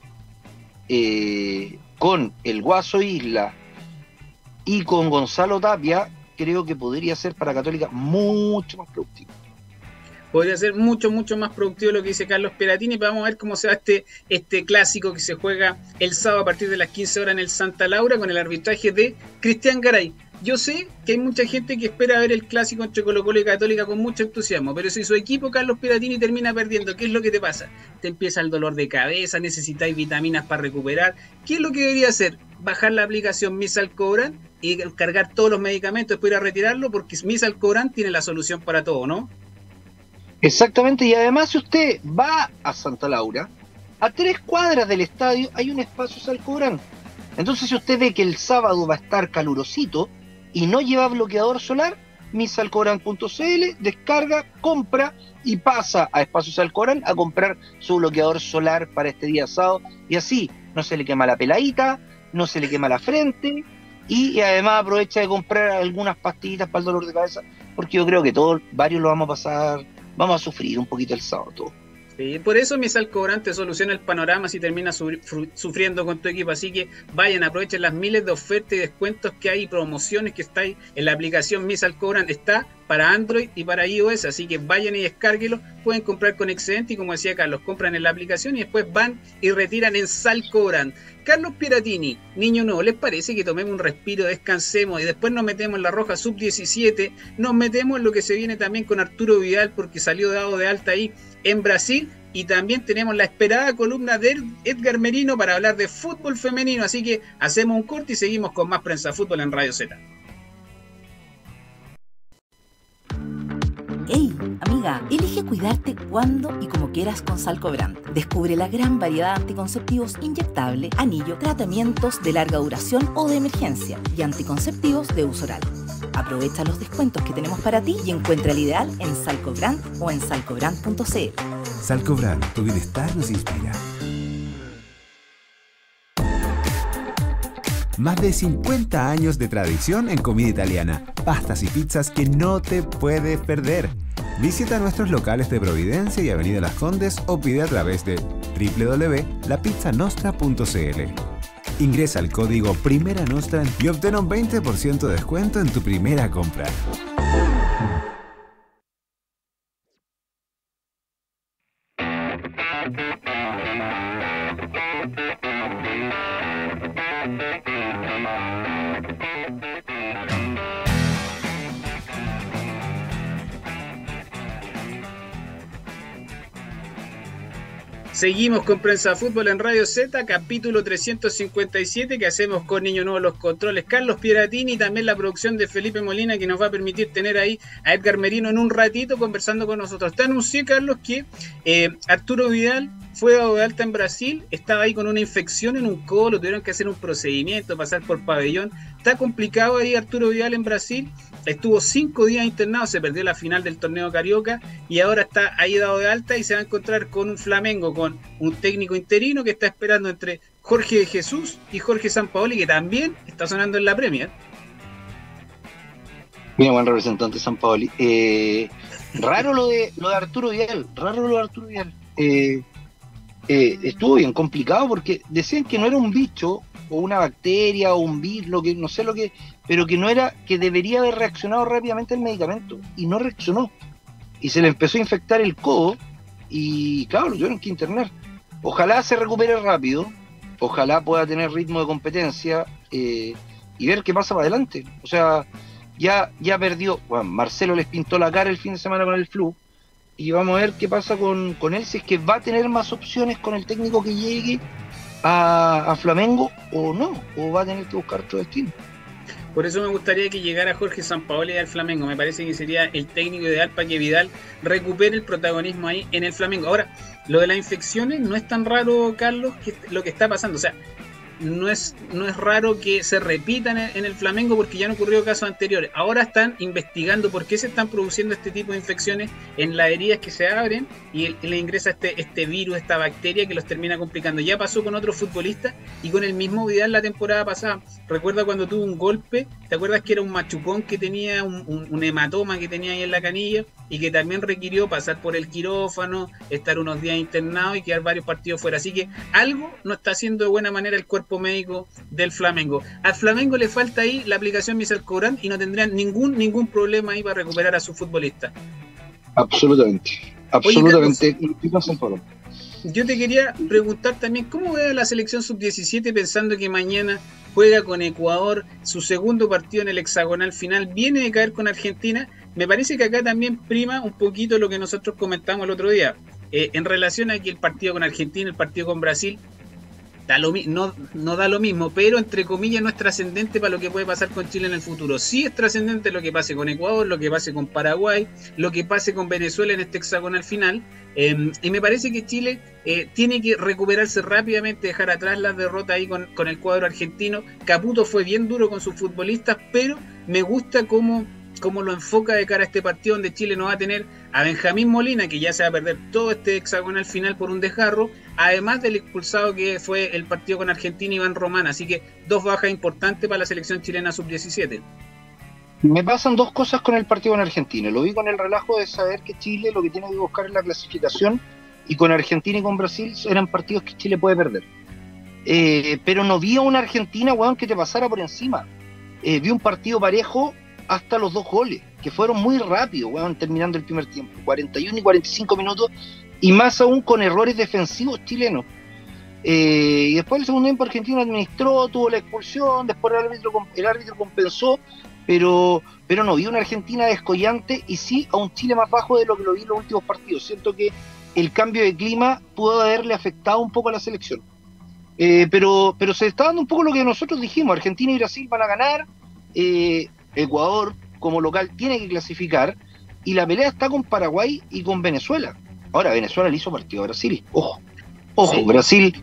con el Guaso Isla y con Gonzalo Tapia, creo que podría ser para Católica mucho más productivo. Podría ser mucho más productivo lo que dice Carlos Piratini. Vamos a ver cómo se va este clásico que se juega el sábado a partir de las 15 horas en el Santa Laura, con el arbitraje de Cristian Garay. yo sé que hay mucha gente que espera ver el clásico entre Colo-Colo y Católica con mucho entusiasmo, pero si su equipo, Carlos Piratini, termina perdiendo, ¿qué es lo que te pasa? Te empieza el dolor de cabeza, necesitáis vitaminas para recuperar. ¿Qué es lo que debería hacer? Bajar la aplicación Missal Cobran y cargar todos los medicamentos, después ir a retirarlo, porque Missal Cobran tiene la solución para todo, ¿no? Exactamente, y además si usted va a Santa Laura, a 3 cuadras del estadio hay un espacio Salcobrán. Entonces si usted ve que el sábado va a estar calurosito y no lleva bloqueador solar, misalcobrán.cl, descarga, compra y pasa a Espacio Salcobrán a comprar su bloqueador solar para este día sábado, y así no se le quema la peladita, no se le quema la frente, y además aprovecha de comprar algunas pastillitas para el dolor de cabeza, porque yo creo que todos, varios lo vamos a pasar, vamos a sufrir un poquito el sábado todos. Sí, por eso Missal Cobran te soluciona el panorama si terminas sufriendo con tu equipo. Así que vayan, aprovechen las miles de ofertas y descuentos que hay, promociones que está ahí en la aplicación Missal Cobran. Está para Android y para iOS, así que vayan y descárguenlo. Pueden comprar con excedente y, como decía Carlos, compran en la aplicación y después van y retiran en Salcobrán. Carlos Piratini, niño nuevo, ¿les parece que tomemos un respiro, descansemos y después nos metemos en la Roja Sub-17? Nos metemos en lo que se viene también con Arturo Vidal, porque salió dado de alta ahí en Brasil, y también tenemos la esperada columna de Edgar Merino para hablar de fútbol femenino. Así que hacemos un corte y seguimos con más Prensa Fútbol en Radio Z. Hey, amiga, elige cuidarte cuando y como quieras con Salcobrand. Descubre la gran variedad de anticonceptivos inyectable, anillo, tratamientos de larga duración o de emergencia y anticonceptivos de uso oral. Aprovecha los descuentos que tenemos para ti y encuentra el ideal en Salcobrand o en salcobrand.cl. Salcobrand, tu bienestar nos inspira. Más de 50 años de tradición en comida italiana, pastas y pizzas que no te puedes perder. Visita nuestros locales de Providencia y Avenida Las Condes o pide a través de www.lapizzanostra.cl. Ingresa el código Primera Nostra y obtén un 20% de descuento en tu primera compra. Seguimos con Prensa Fútbol en Radio Z, capítulo 357, que hacemos con Niño Nuevo los controles, Carlos Piratini, y también la producción de Felipe Molina, que nos va a permitir tener ahí a Edgar Merino en un ratito conversando con nosotros. Te anuncié, Carlos, que Arturo Vidal fue dado de alta en Brasil, estaba ahí con una infección en un codo, lo tuvieron que hacer un procedimiento, pasar por pabellón. Está complicado ahí Arturo Vidal en Brasil, estuvo 5 días internado, se perdió la final del torneo Carioca y ahora está ahí dado de alta y se va a encontrar con un Flamengo, con un técnico interino que está esperando entre Jorge de Jesús y Jorge Sampaoli, que también está sonando en la Premier. Mira, buen representante Sampaoli. Raro lo de Arturo Vidal, estuvo bien complicado porque decían que no era un bicho o una bacteria o un virus, lo que no sé lo que, pero que no era, que debería haber reaccionado rápidamente el medicamento y no reaccionó y se le empezó a infectar el codo y claro, lo tuvieron que internar. Ojalá se recupere rápido, ojalá pueda tener ritmo de competencia y ver qué pasa para adelante. O sea, ya perdió, bueno, Marcelo les pintó la cara el fin de semana con el flu. Y vamos a ver qué pasa con él, si es que va a tener más opciones con el técnico que llegue a Flamengo o no, o va a tener que buscar otro destino. Por eso me gustaría que llegara Jorge Sampaoli al Flamengo. Me parece que sería el técnico ideal para que Vidal recupere el protagonismo ahí en el Flamengo. Ahora, lo de las infecciones no es tan raro, Carlos, que lo que está pasando. O sea, no es raro que se repitan en el Flamengo porque ya han ocurrido casos anteriores. Ahora están investigando por qué se están produciendo este tipo de infecciones en las heridas que se abren y le ingresa este virus, esta bacteria que los termina complicando. Ya pasó con otros futbolistas y con el mismo Vidal la temporada pasada. Recuerda cuando tuvo un golpe, ¿te acuerdas que era un machucón que tenía, un hematoma que tenía ahí en la canilla y que también requirió pasar por el quirófano, estar unos días internado y quedar varios partidos fuera? Así que algo no está haciendo de buena manera el cuerpo médico del Flamengo. Al Flamengo le falta ahí la aplicación Missal Cobran y no tendrían ningún problema ahí para recuperar a sus futbolistas. Absolutamente. Oye, Carlos, yo te quería preguntar también, ¿cómo ve la selección sub-17 pensando que mañana juega con Ecuador, su segundo partido en el hexagonal final, viene de caer con Argentina. Me parece que acá también prima un poquito lo que nosotros comentamos el otro día, en relación a que el partido con Argentina, el partido con Brasil, no da lo mismo, pero entre comillas no es trascendente para lo que puede pasar con Chile en el futuro. Sí es trascendente lo que pase con Ecuador, lo que pase con Paraguay, lo que pase con Venezuela en este hexagonal final, y me parece que Chile tiene que recuperarse rápidamente, dejar atrás la derrota ahí con el cuadro argentino. Caputo fue bien duro con sus futbolistas, pero me gusta cómo lo enfoca de cara a este partido, donde Chile no va a tener a Benjamín Molina, que ya se va a perder todo este hexagonal final por un desgarro, además del expulsado que fue el partido con Argentina, Iván Román. Así que 2 bajas importantes para la selección chilena sub-17. Me pasan 2 cosas con el partido con Argentina. Lo vi con el relajo de saber que Chile lo que tiene que buscar es la clasificación, y con Argentina y con Brasil eran partidos que Chile puede perder. Pero no vi a una Argentina, weón, que te pasara por encima. Vi un partido parejo hasta los 2 goles, que fueron muy rápidos, weón, terminando el primer tiempo, 41 y 45 minutos, y más aún con errores defensivos chilenos. Y después el segundo tiempo Argentina administró, tuvo la expulsión, después el árbitro compensó, pero no vi una Argentina descollante, y sí a un Chile más bajo de lo que lo vi en los últimos partidos. Siento que el cambio de clima pudo haberle afectado un poco a la selección. Pero se está dando un poco lo que nosotros dijimos: Argentina y Brasil van a ganar, Ecuador como local tiene que clasificar, y la pelea está con Paraguay y con Venezuela. Ahora Venezuela le hizo partido a Brasil, ojo, sí. Brasil,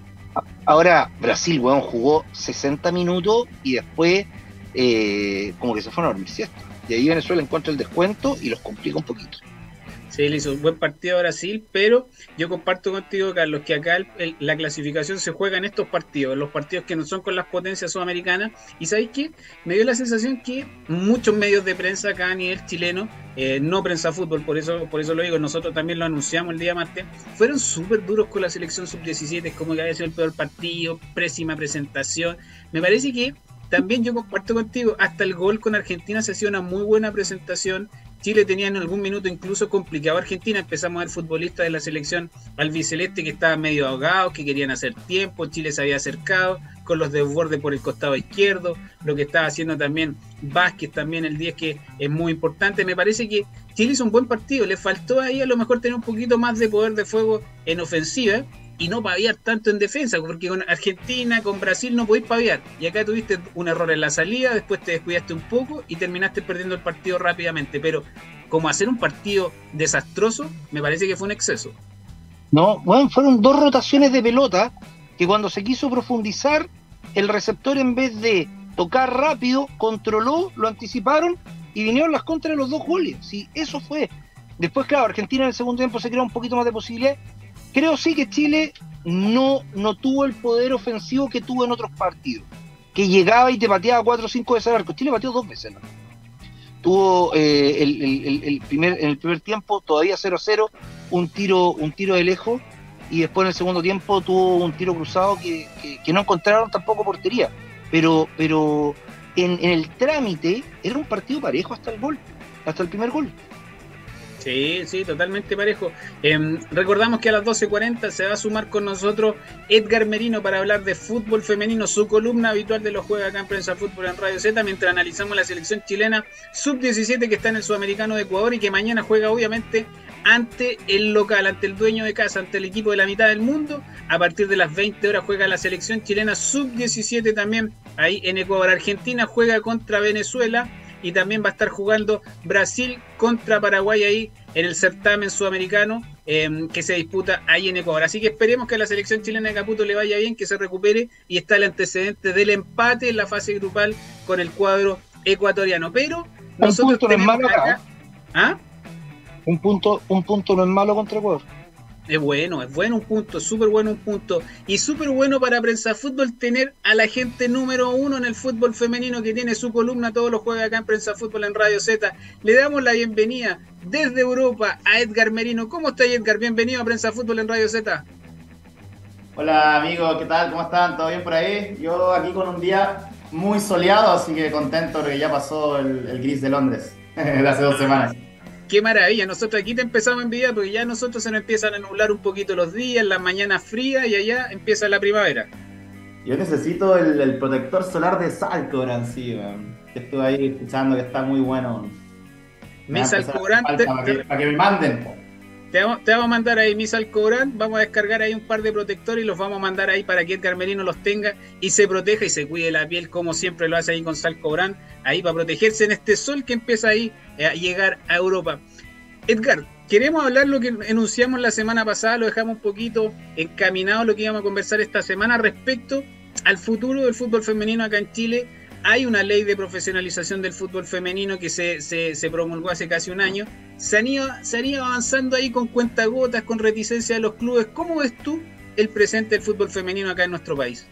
weón, jugó 60 minutos y después como que se fueron a dormir siesta, y ahí Venezuela encuentra el descuento y los complica un poquito. Sí, le hizo un buen partido a Brasil, pero yo comparto contigo, Carlos, que acá la clasificación se juega en estos partidos, los partidos que no son con las potencias sudamericanas. Y ¿sabéis qué? Me dio la sensación que muchos medios de prensa acá a nivel chileno, no Prensa Fútbol, por eso lo digo, nosotros también lo anunciamos el día martes, fueron súper duros con la selección sub-17, como que había sido el peor partido, pésima presentación. Me parece que también yo comparto contigo, hasta el gol con Argentina se hacía una muy buena presentación. Chile tenía en algún minuto incluso complicado a Argentina. Empezamos a ver futbolistas de la selección albiceleste que estaban medio ahogados, que querían hacer tiempo. Chile se había acercado con los desbordes por el costado izquierdo, lo que estaba haciendo también Vázquez, también el 10, que es muy importante. Me parece que Chile hizo un buen partido, le faltó ahí a lo mejor tener un poquito más de poder de fuego en ofensiva y no paviar tanto en defensa, porque con Argentina, con Brasil no podéis paviar, y acá tuviste un error en la salida, después te descuidaste un poco y terminaste perdiendo el partido rápidamente. Pero como hacer un partido desastroso, me parece que fue un exceso. No, bueno, fueron 2 rotaciones de pelota que cuando se quiso profundizar, el receptor, en vez de tocar rápido, controló, lo anticiparon y vinieron las contras de los 2 goles. Sí, eso fue. Después, claro, Argentina en el segundo tiempo se creó un poquito más de posibilidad. Creo sí que Chile no tuvo el poder ofensivo que tuvo en otros partidos, que llegaba y te pateaba 4 o 5 veces al arco. Chile pateó 2 veces, ¿no? Tuvo en el primer tiempo todavía 0-0, un tiro de lejos, y después en el segundo tiempo tuvo un tiro cruzado que no encontraron tampoco portería, pero en el trámite era un partido parejo hasta el primer gol. Sí, totalmente parejo. Recordamos que a las 12:40 se va a sumar con nosotros Edgar Merino para hablar de fútbol femenino, su columna habitual de los Juega acá en Prensa Fútbol en Radio Z, mientras analizamos la selección chilena sub-17 que está en el Sudamericano de Ecuador y que mañana juega obviamente ante el local, ante el dueño de casa, ante el equipo de la mitad del mundo. A partir de las 20 horas juega la selección chilena sub-17 también ahí en Ecuador. Argentina juega contra Venezuela y también va a estar jugando Brasil contra Paraguay ahí en el certamen sudamericano que se disputa ahí en Ecuador. Así que esperemos que a la selección chilena de Caputo le vaya bien, que se recupere, y está el antecedente del empate en la fase grupal con el cuadro ecuatoriano. Pero nosotros tenemos acá... ¿Ah? Un punto no es malo contra Ecuador. Es bueno un punto, súper bueno un punto. Y súper bueno para Prensa Fútbol tener a la gente número 1 en el fútbol femenino que tiene su columna todos los jueves acá en Prensa Fútbol en Radio Z. Le damos la bienvenida desde Europa a Edgar Merino. ¿Cómo está, Edgar? Bienvenido a Prensa Fútbol en Radio Z. Hola amigos, ¿qué tal? ¿Cómo están? ¿Todo bien por ahí? Yo aquí con un día muy soleado, así que contento porque ya pasó el gris de Londres de hace 2 semanas. Qué maravilla, nosotros aquí te empezamos a envidiar porque ya nosotros se nos empiezan a nublar un poquito los días, las mañanas frías, y allá empieza la primavera. Yo necesito el protector solar de Salcobran, sí, weón. Que estuve ahí escuchando que está muy bueno. Me Mi va a empezar a hacer Salcobran, falta para que me manden. te vamos a mandar ahí mi Salcobran, vamos a descargar ahí un par de protectores y los vamos a mandar ahí para que Edgar Merino los tenga y se proteja y se cuide la piel como siempre lo hace ahí con Salcobran, ahí para protegerse en este sol que empieza ahí a llegar a Europa. Edgar, queremos hablar lo que enunciamos la semana pasada, lo dejamos un poquito encaminado lo que íbamos a conversar esta semana respecto al futuro del fútbol femenino acá en Chile. Hay una ley de profesionalización del fútbol femenino que se promulgó hace casi un año. Se han ido avanzando ahí con cuentagotas, con reticencia de los clubes. ¿Cómo ves tú el presente del fútbol femenino acá en nuestro país?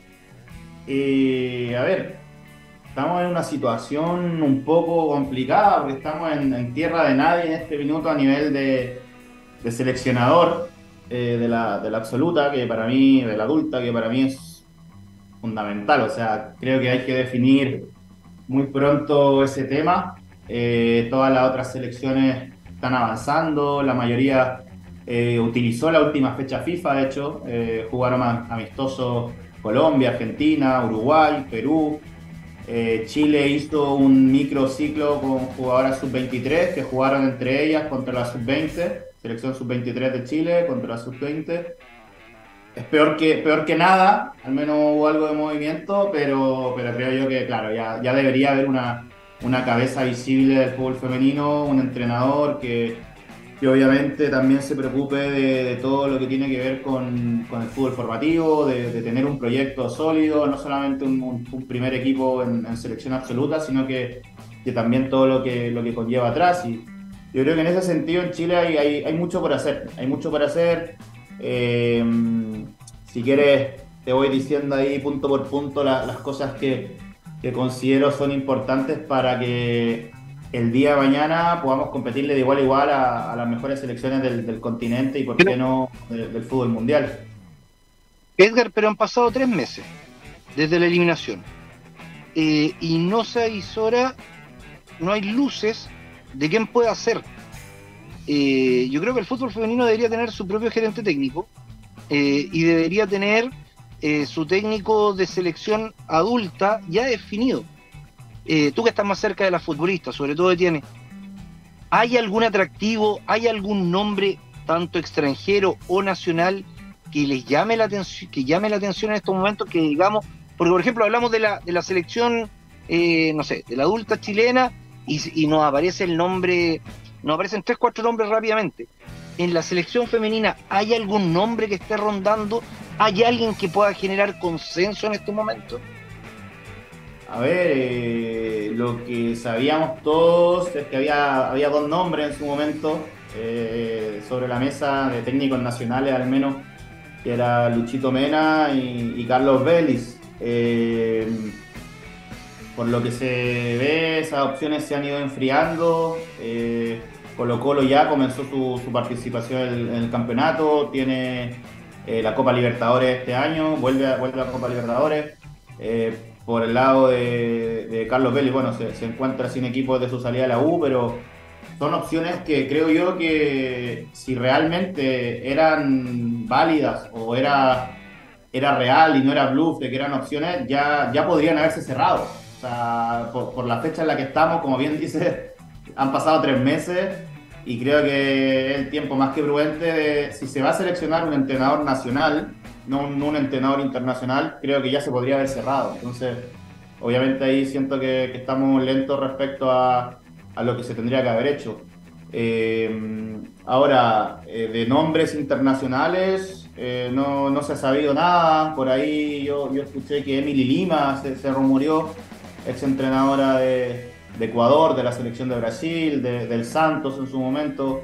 A ver, estamos en una situación un poco complicada porque estamos en tierra de nadie en este minuto a nivel de seleccionador de la absoluta, que para mí, de la adulta, que para mí es fundamental. O sea, creo que hay que definir muy pronto ese tema. Todas las otras selecciones están avanzando, la mayoría utilizó la última fecha FIFA, de hecho, jugaron amistosos Colombia, Argentina, Uruguay, Perú. Chile hizo un microciclo con jugadoras sub-23 que jugaron entre ellas contra la sub-20, selección sub-23 de Chile contra la sub-20. Es peor que nada, al menos hubo algo de movimiento, pero creo yo que, claro, ya debería haber una cabeza visible del fútbol femenino, un entrenador que obviamente también se preocupe de todo lo que tiene que ver con el fútbol formativo, de tener un proyecto sólido, no solamente un primer equipo en selección absoluta, sino que también todo lo que conlleva atrás. Y yo creo que en ese sentido en Chile hay mucho por hacer, si quieres te voy diciendo ahí punto por punto las cosas que considero son importantes para que el día de mañana podamos competirle de igual a igual a las mejores selecciones del continente y por qué no del fútbol mundial. Edgar, pero han pasado 3 meses desde la eliminación y no se avisora, no hay luces de quién puede hacer. Yo creo que el fútbol femenino debería tener su propio gerente técnico y debería tener su técnico de selección adulta ya definido. Tú que estás más cerca de las futbolistas, sobre todo Etienne, ¿hay algún atractivo, hay algún nombre, tanto extranjero o nacional, que les llame la atención, en estos momentos, que digamos, porque por ejemplo hablamos de la selección, no sé, de la adulta chilena y nos aparece el nombre, nos aparecen 3-4 nombres rápidamente? En la selección femenina, ¿hay algún nombre que esté rondando? ¿Hay alguien que pueda generar consenso en estos momentos? A ver, lo que sabíamos todos es que había 2 nombres en su momento sobre la mesa de técnicos nacionales al menos, que era Luchito Mena y Carlos Vélez. Por lo que se ve, esas opciones se han ido enfriando. Colo-Colo ya comenzó su participación en el campeonato, tiene la Copa Libertadores este año, vuelve a Copa Libertadores. Por el lado de Carlos Vélez, bueno, se encuentra sin equipo desde su salida a la U, pero son opciones que creo yo que si realmente eran válidas o era real y no era bluff, de que eran opciones, ya podrían haberse cerrado. O sea, por la fecha en la que estamos, como bien dice, han pasado 3 meses y creo que es el tiempo más que prudente de, si se va a seleccionar un entrenador nacional, no un entrenador internacional, creo que ya se podría haber cerrado. Entonces, obviamente ahí siento que estamos lentos respecto a lo que se tendría que haber hecho. Ahora, de nombres internacionales, no se ha sabido nada. Por ahí yo escuché que Emily Lima se rumoreó, exentrenadora de Ecuador, de la selección de Brasil, del Santos en su momento.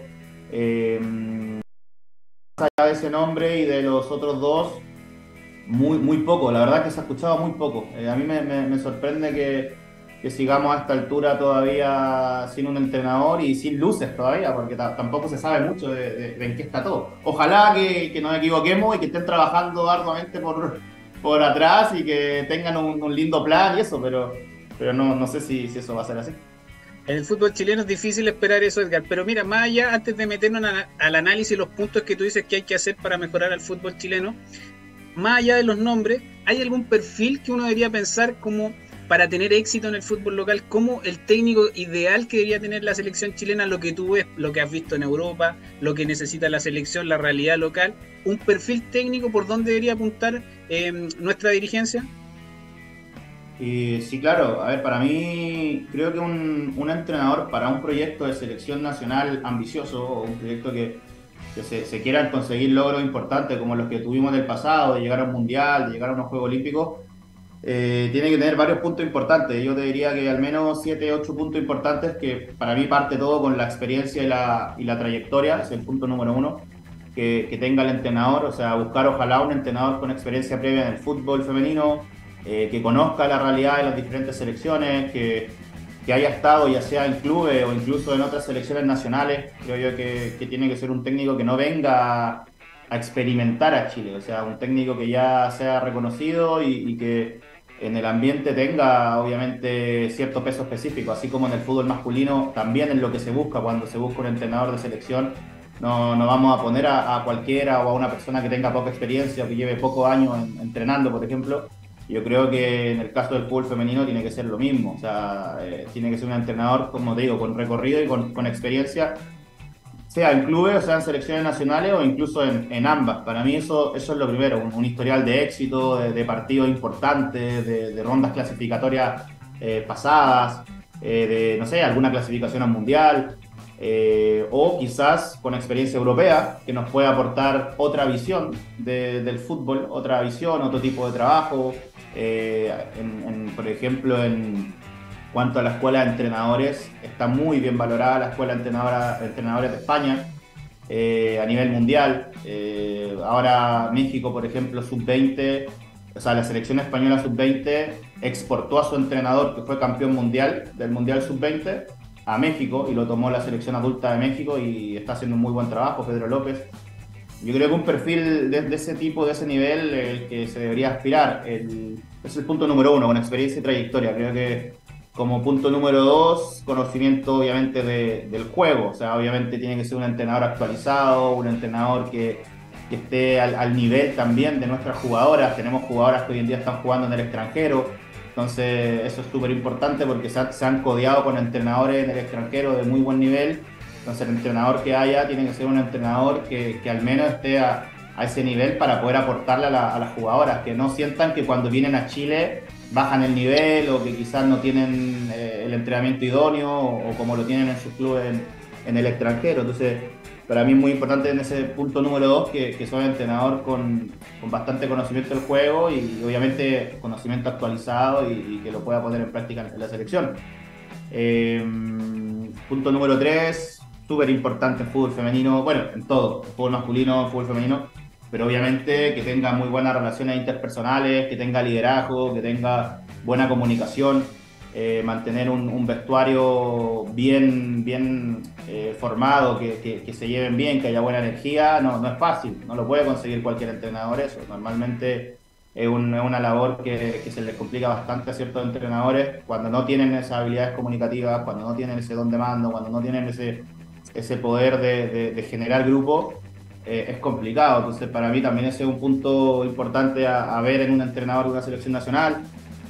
De ese nombre y de los otros 2, muy poco. La verdad es que se ha escuchado muy poco. A mí me sorprende que sigamos a esta altura todavía sin un entrenador y sin luces todavía, porque tampoco se sabe mucho de en qué está todo. Ojalá que nos equivoquemos y que estén trabajando arduamente por atrás y que tengan un lindo plan y eso, pero no sé si eso va a ser así. En el fútbol chileno es difícil esperar eso, Edgar, pero mira, más allá, antes de meternos al análisis, los puntos que tú dices que hay que hacer para mejorar al fútbol chileno, más allá de los nombres, ¿hay algún perfil que uno debería pensar como para tener éxito en el fútbol local, como el técnico ideal que debería tener la selección chilena, lo que tú ves, lo que has visto en Europa, lo que necesita la selección, la realidad local, un perfil técnico por dónde debería apuntar nuestra dirigencia? Sí, claro. A ver, para mí creo que un entrenador para un proyecto de selección nacional ambicioso o un proyecto que se quieran conseguir logros importantes como los que tuvimos en el pasado, de llegar a un mundial, de llegar a unos Juegos Olímpicos, tiene que tener varios puntos importantes. Yo te diría que al menos 7, 8 puntos importantes, que para mí parte todo con la experiencia y la trayectoria, es el punto número uno, que tenga el entrenador, o sea, buscar ojalá un entrenador con experiencia previa en el fútbol femenino, que conozca la realidad de las diferentes selecciones, que haya estado ya sea en clubes o incluso en otras selecciones nacionales. Creo yo que tiene que ser un técnico que no venga a experimentar a Chile, o sea, un técnico que ya sea reconocido y que en el ambiente tenga obviamente cierto peso específico, así como en el fútbol masculino también es lo que se busca cuando se busca un entrenador de selección. No vamos a poner a cualquiera o a una persona que tenga poca experiencia o que lleve pocos años entrenando, por ejemplo. Yo creo que en el caso del fútbol femenino tiene que ser lo mismo, o sea, tiene que ser un entrenador, como te digo, con recorrido y con experiencia, sea en clubes, o sea en selecciones nacionales o incluso en ambas. Para mí eso es lo primero, un historial de éxito, de partidos importantes, de rondas clasificatorias pasadas, de, no sé, alguna clasificación al mundial, o quizás con experiencia europea, que nos puede aportar otra visión del fútbol, otra visión, otro tipo de trabajo. Por ejemplo, en cuanto a la escuela de entrenadores, está muy bien valorada la escuela de entrenadores de España a nivel mundial. Ahora México, por ejemplo, sub-20, o sea, la selección española sub-20 exportó a su entrenador, que fue campeón mundial del Mundial sub-20, a México, y lo tomó la selección adulta de México y está haciendo un muy buen trabajo, Pedro López. Yo creo que un perfil de ese tipo, de ese nivel, el que se debería aspirar, es el punto número uno, con experiencia y trayectoria. Creo que como punto número dos, conocimiento obviamente del juego. O sea, obviamente tiene que ser un entrenador actualizado, un entrenador que esté al nivel también de nuestras jugadoras. Tenemos jugadoras que hoy en día están jugando en el extranjero. Entonces eso es súper importante porque se han codeado con entrenadores en el extranjero de muy buen nivel. Entonces el entrenador que haya tiene que ser un entrenador que al menos esté a ese nivel para poder aportarle a las jugadoras, que no sientan que cuando vienen a Chile bajan el nivel o que quizás no tienen el entrenamiento idóneo o como lo tienen en sus clubes en el extranjero. Entonces para mí es muy importante en ese punto número dos que sea un entrenador con bastante conocimiento del juego y obviamente conocimiento actualizado y que lo pueda poner en práctica en la selección. Punto número 3, súper importante en fútbol femenino, bueno, en todo, en fútbol masculino, en fútbol femenino, pero obviamente que tenga muy buenas relaciones interpersonales, que tenga liderazgo, que tenga buena comunicación, mantener un vestuario bien formado, que se lleven bien, que haya buena energía, no es fácil, no lo puede conseguir cualquier entrenador eso. Normalmente es una labor que se les complica bastante a ciertos entrenadores cuando no tienen esas habilidades comunicativas, cuando no tienen ese don de mando, cuando no tienen ese poder de generar grupo. Es complicado. Entonces para mí también ese es un punto importante a ver en un entrenador de una selección nacional,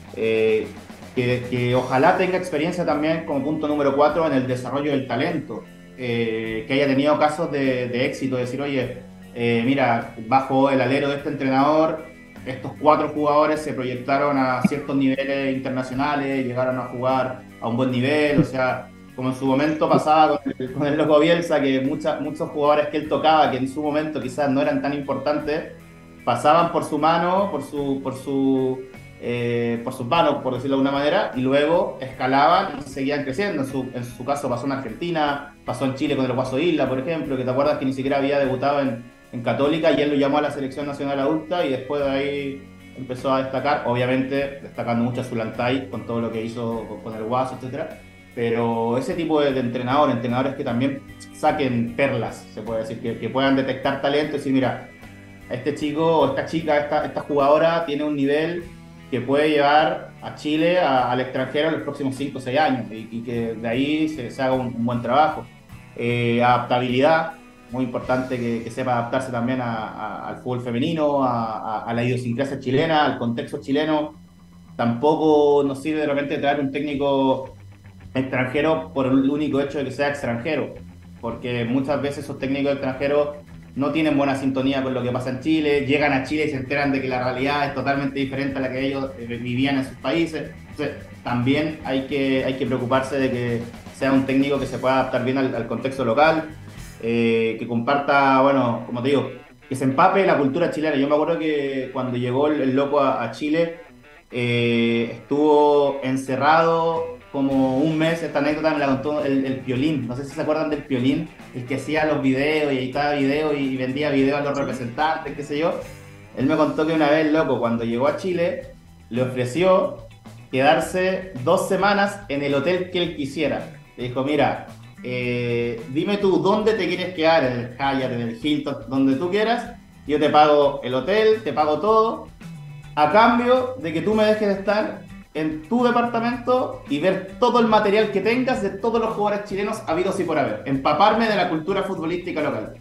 que ojalá tenga experiencia también como punto número 4 en el desarrollo del talento, que haya tenido casos de éxito, decir, oye, mira, bajo el alero de este entrenador estos 4 jugadores se proyectaron a ciertos niveles internacionales, llegaron a jugar a un buen nivel, o sea, como en su momento pasaba con el Loco Bielsa, que muchos jugadores que él tocaba, que en su momento quizás no eran tan importantes, pasaban por su mano, por sus manos, por decirlo de alguna manera, y luego escalaban y seguían creciendo. En su caso pasó en Argentina, pasó en Chile con el Guaso Isla, por ejemplo, que te acuerdas que ni siquiera había debutado en Católica y él lo llamó a la selección nacional adulta y después de ahí empezó a destacar, obviamente destacando mucho a Zulantay con todo lo que hizo con el Guaso, etcétera. Pero ese tipo de entrenadores que también saquen perlas, se puede decir, que puedan detectar talento y decir, mira, este chico o esta chica, esta jugadora tiene un nivel que puede llevar a Chile al extranjero en los próximos 5 o 6 años y que de ahí se haga un buen trabajo. Adaptabilidad, muy importante que sepa adaptarse también al fútbol femenino, a la idiosincrasia chilena, al contexto chileno. Tampoco nos sirve de repente traer un técnico extranjero por el único hecho de que sea extranjero, porque muchas veces esos técnicos extranjeros no tienen buena sintonía con lo que pasa en Chile, llegan a Chile y se enteran de que la realidad es totalmente diferente a la que ellos vivían en sus países. Entonces, también hay que preocuparse de que sea un técnico que se pueda adaptar bien al contexto local, que comparta, bueno, como te digo, que se empape la cultura chilena. Yo me acuerdo que cuando llegó el loco a Chile, estuvo encerrado como un mes. Esta anécdota me la contó el Piolín, no sé si se acuerdan del Piolín, el que hacía los videos y editaba videos y vendía videos a los representantes, qué sé yo. Él me contó que una vez, loco, cuando llegó a Chile, le ofreció quedarse 2 semanas en el hotel que él quisiera. Le dijo, mira, dime tú dónde te quieres quedar, en el Hyatt, en el Hilton, donde tú quieras, yo te pago el hotel, te pago todo, a cambio de que tú me dejes de estar en tu departamento y ver todo el material que tengas de todos los jugadores chilenos habidos y por haber, empaparme de la cultura futbolística local.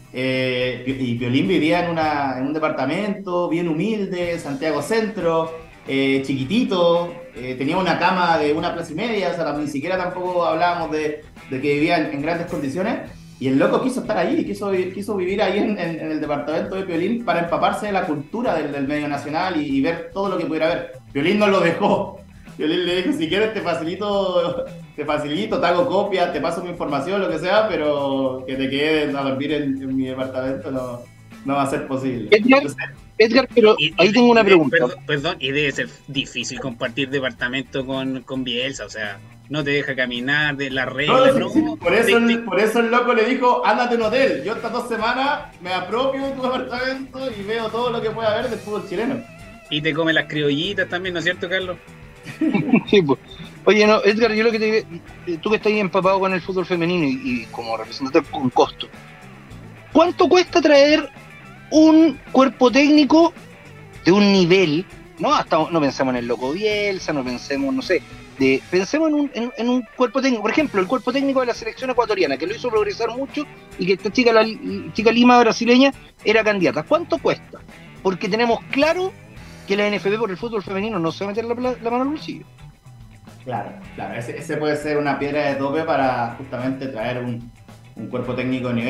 Y Piolín vivía en un departamento bien humilde, Santiago Centro, chiquitito, tenía una cama de 1,5 plazas, o sea, ni siquiera tampoco hablábamos de que vivía en grandes condiciones. Y el loco quiso estar ahí, quiso vivir ahí en el departamento de Piolín para empaparse de la cultura del medio nacional y ver todo lo que pudiera ver. Piolín no lo dejó. Piolín le dijo, si quieres te facilito, te hago copia, te paso mi información, lo que sea, pero que te quedes a dormir en mi departamento no va a ser posible. Edgar, pero ahí tengo una pregunta. Perdón, y debe ser difícil compartir departamento con Bielsa, o sea, no te deja caminar, de las reglas, ¿no? Sí, por eso el loco le dijo, ándate a un hotel, yo estas 2 semanas me apropio de tu departamento y veo todo lo que pueda haber del fútbol chileno. Y te come las criollitas también, ¿no es cierto, Carlos? Sí, pues. Oye, no, Edgar, yo lo que te digo, tú que estás ahí empapado con el fútbol femenino y como representante con costo, ¿cuánto cuesta traer un cuerpo técnico de un nivel? No pensemos en el loco Bielsa, no pensemos, no sé, pensemos en un cuerpo técnico, por ejemplo, el cuerpo técnico de la selección ecuatoriana, que lo hizo progresar mucho y que esta chica Lima brasileña era candidata. ¿Cuánto cuesta? Porque tenemos claro que la NFP por el fútbol femenino no se va a meter la mano al bolsillo. Claro, ese puede ser una piedra de tope para justamente traer un cuerpo técnico de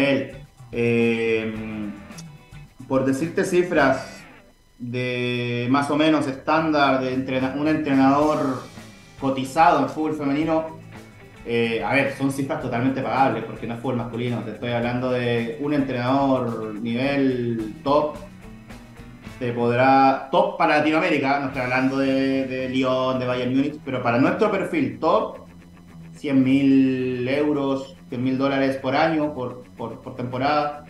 nivel. Por decirte cifras de más o menos estándar de un entrenador cotizado en fútbol femenino, a ver, son cifras totalmente pagables porque no es fútbol masculino. Te estoy hablando de un entrenador nivel top, top para Latinoamérica, no estoy hablando de Lyon, de Bayern Múnich, pero para nuestro perfil top, 100.000 euros, $100.000 por año, por temporada,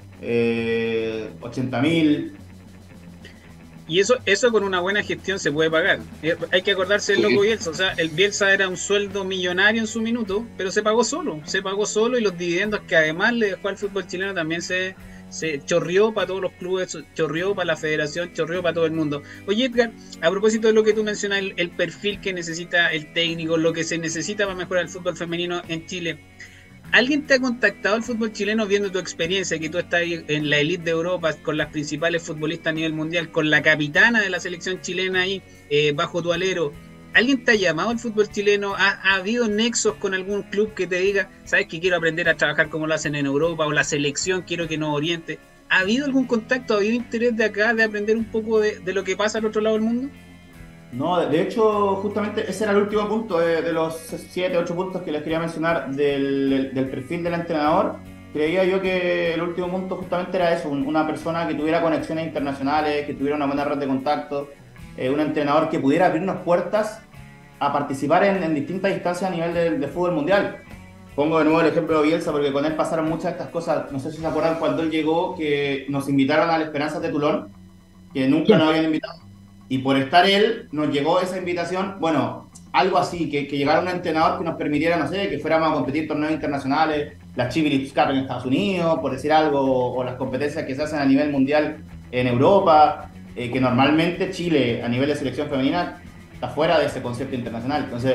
80.000. Y eso con una buena gestión se puede pagar. Hay que acordarse del loco Bielsa. O sea, el Bielsa era un sueldo millonario en su minuto, pero se pagó solo y los dividendos que además le dejó al fútbol chileno también se chorrió para todos los clubes, chorrió para la federación, chorrió para todo el mundo. Oye, Edgar, a propósito de lo que tú mencionas, el perfil que necesita el técnico, lo que se necesita para mejorar el fútbol femenino en Chile, ¿alguien te ha contactado al fútbol chileno viendo tu experiencia, que tú estás ahí en la elite de Europa con las principales futbolistas a nivel mundial, con la capitana de la selección chilena ahí bajo tu alero? ¿Alguien te ha llamado al fútbol chileno? ¿Ha habido nexos con algún club que te diga, sabes que quiero aprender a trabajar como lo hacen en Europa, o la selección quiero que nos oriente? ¿Ha habido algún contacto, ha habido interés de acá de aprender un poco de lo que pasa al otro lado del mundo? No, de hecho, justamente ese era el último punto de los 7, 8 puntos que les quería mencionar del perfil del entrenador. Creía yo que el último punto justamente era eso, una persona que tuviera conexiones internacionales, que tuviera una buena red de contactos, un entrenador que pudiera abrirnos puertas a participar en distintas instancias a nivel de fútbol mundial. Pongo de nuevo el ejemplo de Bielsa porque con él pasaron muchas de estas cosas. No sé si se acuerdan cuando él llegó que nos invitaron a la Esperanza de Toulon, que nunca nos habían invitado. Y por estar él, nos llegó esa invitación, bueno, algo así, que llegara un entrenador que nos permitiera, no sé, que fuéramos a competir torneos internacionales, la Chivilip Cup en Estados Unidos, por decir algo, o las competencias que se hacen a nivel mundial en Europa, que normalmente Chile, a nivel de selección femenina, está fuera de ese concepto internacional. Entonces,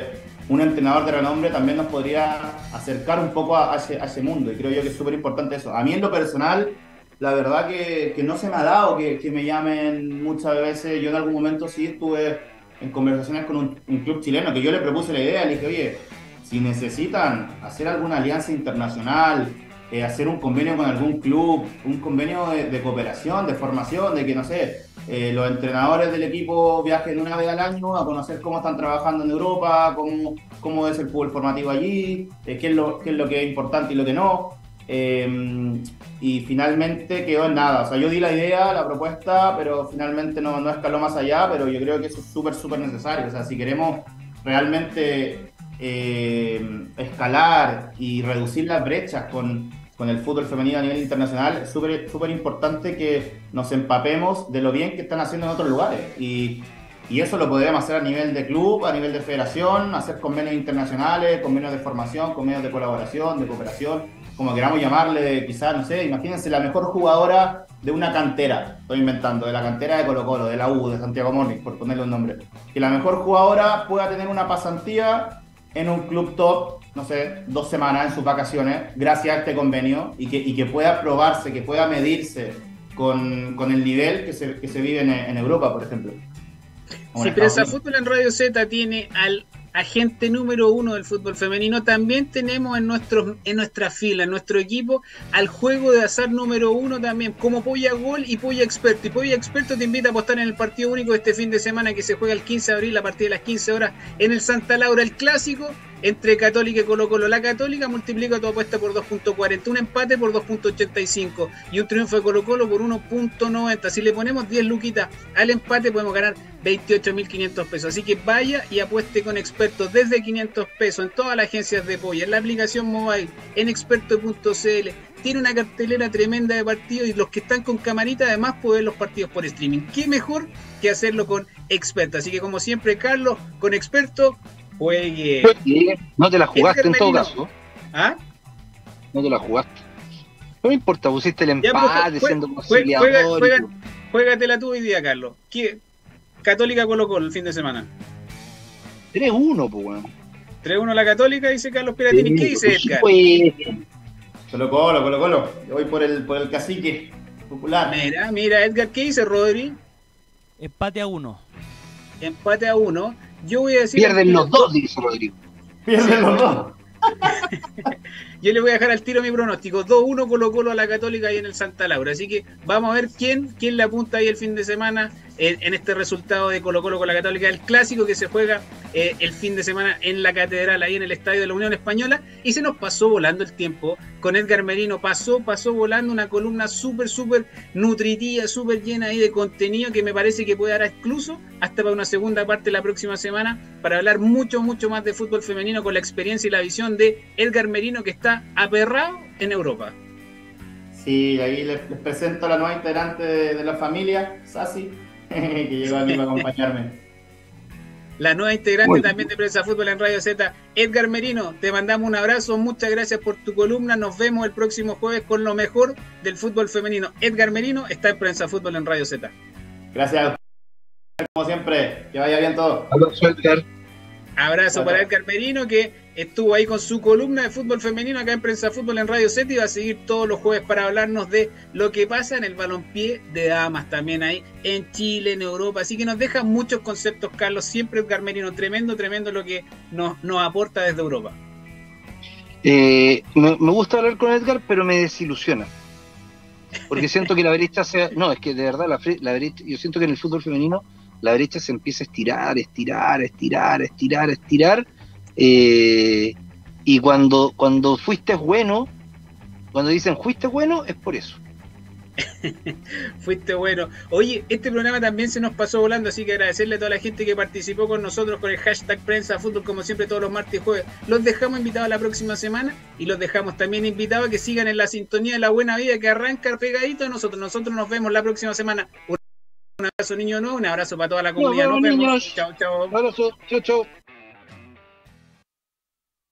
un entrenador de renombre también nos podría acercar un poco a ese mundo, y creo yo que es súper importante eso. A mí en lo personal, la verdad que no se me ha dado que me llamen muchas veces. Yo en algún momento sí estuve en conversaciones con un club chileno, que yo le propuse la idea, le dije, oye, si necesitan hacer alguna alianza internacional, hacer un convenio con algún club, un convenio de cooperación, de formación, de que, no sé, los entrenadores del equipo viajen una vez al año a conocer cómo están trabajando en Europa, cómo es el fútbol formativo allí, qué es lo que es importante y lo que no. Y finalmente quedó en nada. O sea, yo di la idea, la propuesta, pero finalmente no escaló más allá, pero yo creo que eso es súper necesario. O sea, si queremos realmente escalar y reducir las brechas con el fútbol femenino a nivel internacional, es súper importante que nos empapemos de lo bien que están haciendo en otros lugares. Y eso lo podemos hacer a nivel de club, a nivel de federación, hacer convenios internacionales, convenios de formación, convenios de colaboración, de cooperación, como queramos llamarle, quizás, no sé, imagínense la mejor jugadora de una cantera, estoy inventando, de la cantera de Colo-Colo, de la U, de Santiago Morning, por ponerle un nombre. Que la mejor jugadora pueda tener una pasantía en un club top, no sé, 2 semanas en sus vacaciones, gracias a este convenio, y que pueda probarse, que pueda medirse con el nivel que se vive en Europa, por ejemplo. Si Prensa Fútbol en Radio Z tiene al agente número 1 del fútbol femenino, también tenemos en nuestra fila, en nuestro equipo, al juego de azar número 1 también, como Polla Gol y Polla Experto. Y Polla Experto te invita a apostar en el partido único de este fin de semana, que se juega el 15 de abril a partir de las 15 horas en el Santa Laura, el clásico entre Católica y Colo-Colo. La Católica multiplica tu apuesta por 2.40, un empate por 2.85 y un triunfo de Colo-Colo por 1.90. Si le ponemos 10 luquitas al empate, podemos ganar 28.500 pesos. Así que vaya y apueste con expertos desde 500 pesos en todas las agencias de Polla, en la aplicación mobile, en experto.cl. Tiene una cartelera tremenda de partidos, y los que están con camarita además pueden ver los partidos por streaming. ¿Qué mejor que hacerlo con Experto? Así que, como siempre, Carlos, con Experto, juegue. No te la jugaste en todo caso. ¿Ah? No te la jugaste. No me importa, pusiste el empate siendo conciliador. Juégatela tú hoy día, Carlos. ¿Qué? Católica Colo-Colo el fin de semana. 3-1, pues, weón. 3-1 la Católica, dice Carlos Piratini. ¿Qué dice Edgar? Colo-Colo. Yo voy por el cacique popular. Mira, Edgar, ¿qué dice Rodri? Empate a 1. Empate a 1. Yo voy a decir... Pierden los dos, dice Rodrigo. Pierden los dos. Yo le voy a dejar al tiro mi pronóstico. 2-1 Colo-Colo a la Católica ahí en el Santa Laura. Así que vamos a ver quién le apunta ahí el fin de semana en este resultado de Colo-Colo con la Católica. El clásico que se juega el fin de semana en la Catedral, ahí en el Estadio de la Unión Española. Y se nos pasó volando el tiempo con Edgar Merino. Pasó volando una columna súper nutritiva, súper llena ahí de contenido, que me parece que puede dar incluso hasta para una segunda parte la próxima semana, para hablar mucho más de fútbol femenino con la experiencia y la visión de Edgar Merino, que está aperrado en Europa. Sí, ahí les presento a la nueva integrante de la familia, Sasi, que llegó aquí para acompañarme. La nueva integrante también de Prensa Fútbol en Radio Z, Edgar Merino. Te mandamos un abrazo, muchas gracias por tu columna. Nos vemos el próximo jueves con lo mejor del fútbol femenino. Edgar Merino está en Prensa Fútbol en Radio Z. Gracias, como siempre, que vaya bien todo. Abrazo, Edgar. Abrazo para Edgar Merino, que estuvo ahí con su columna de fútbol femenino acá en Prensa Fútbol en Radio Z, y va a seguir todos los jueves para hablarnos de lo que pasa en el balompié de damas también ahí en Chile, en Europa. Así que nos deja muchos conceptos, Carlos. Siempre Edgar Merino, tremendo lo que nos aporta desde Europa. Me gusta hablar con Edgar, pero me desilusiona. Porque siento que la brecha no, es que de verdad la brecha, yo siento que en el fútbol femenino la brecha se empieza a estirar, y cuando fuiste bueno, cuando dicen fuiste bueno, es por eso. Fuiste bueno. Oye, este programa también se nos pasó volando, así que agradecerle a toda la gente que participó con nosotros con el hashtag Prensa Fútbol, como siempre todos los martes y jueves. Los dejamos invitados a la próxima semana, y los dejamos también invitados a que sigan en la sintonía de la buena vida, que arranca pegadito a nosotros. Nosotros nos vemos la próxima semana. Un abrazo, niño, un abrazo para toda la comunidad. Nos vemos. Chao. Abrazo, chao.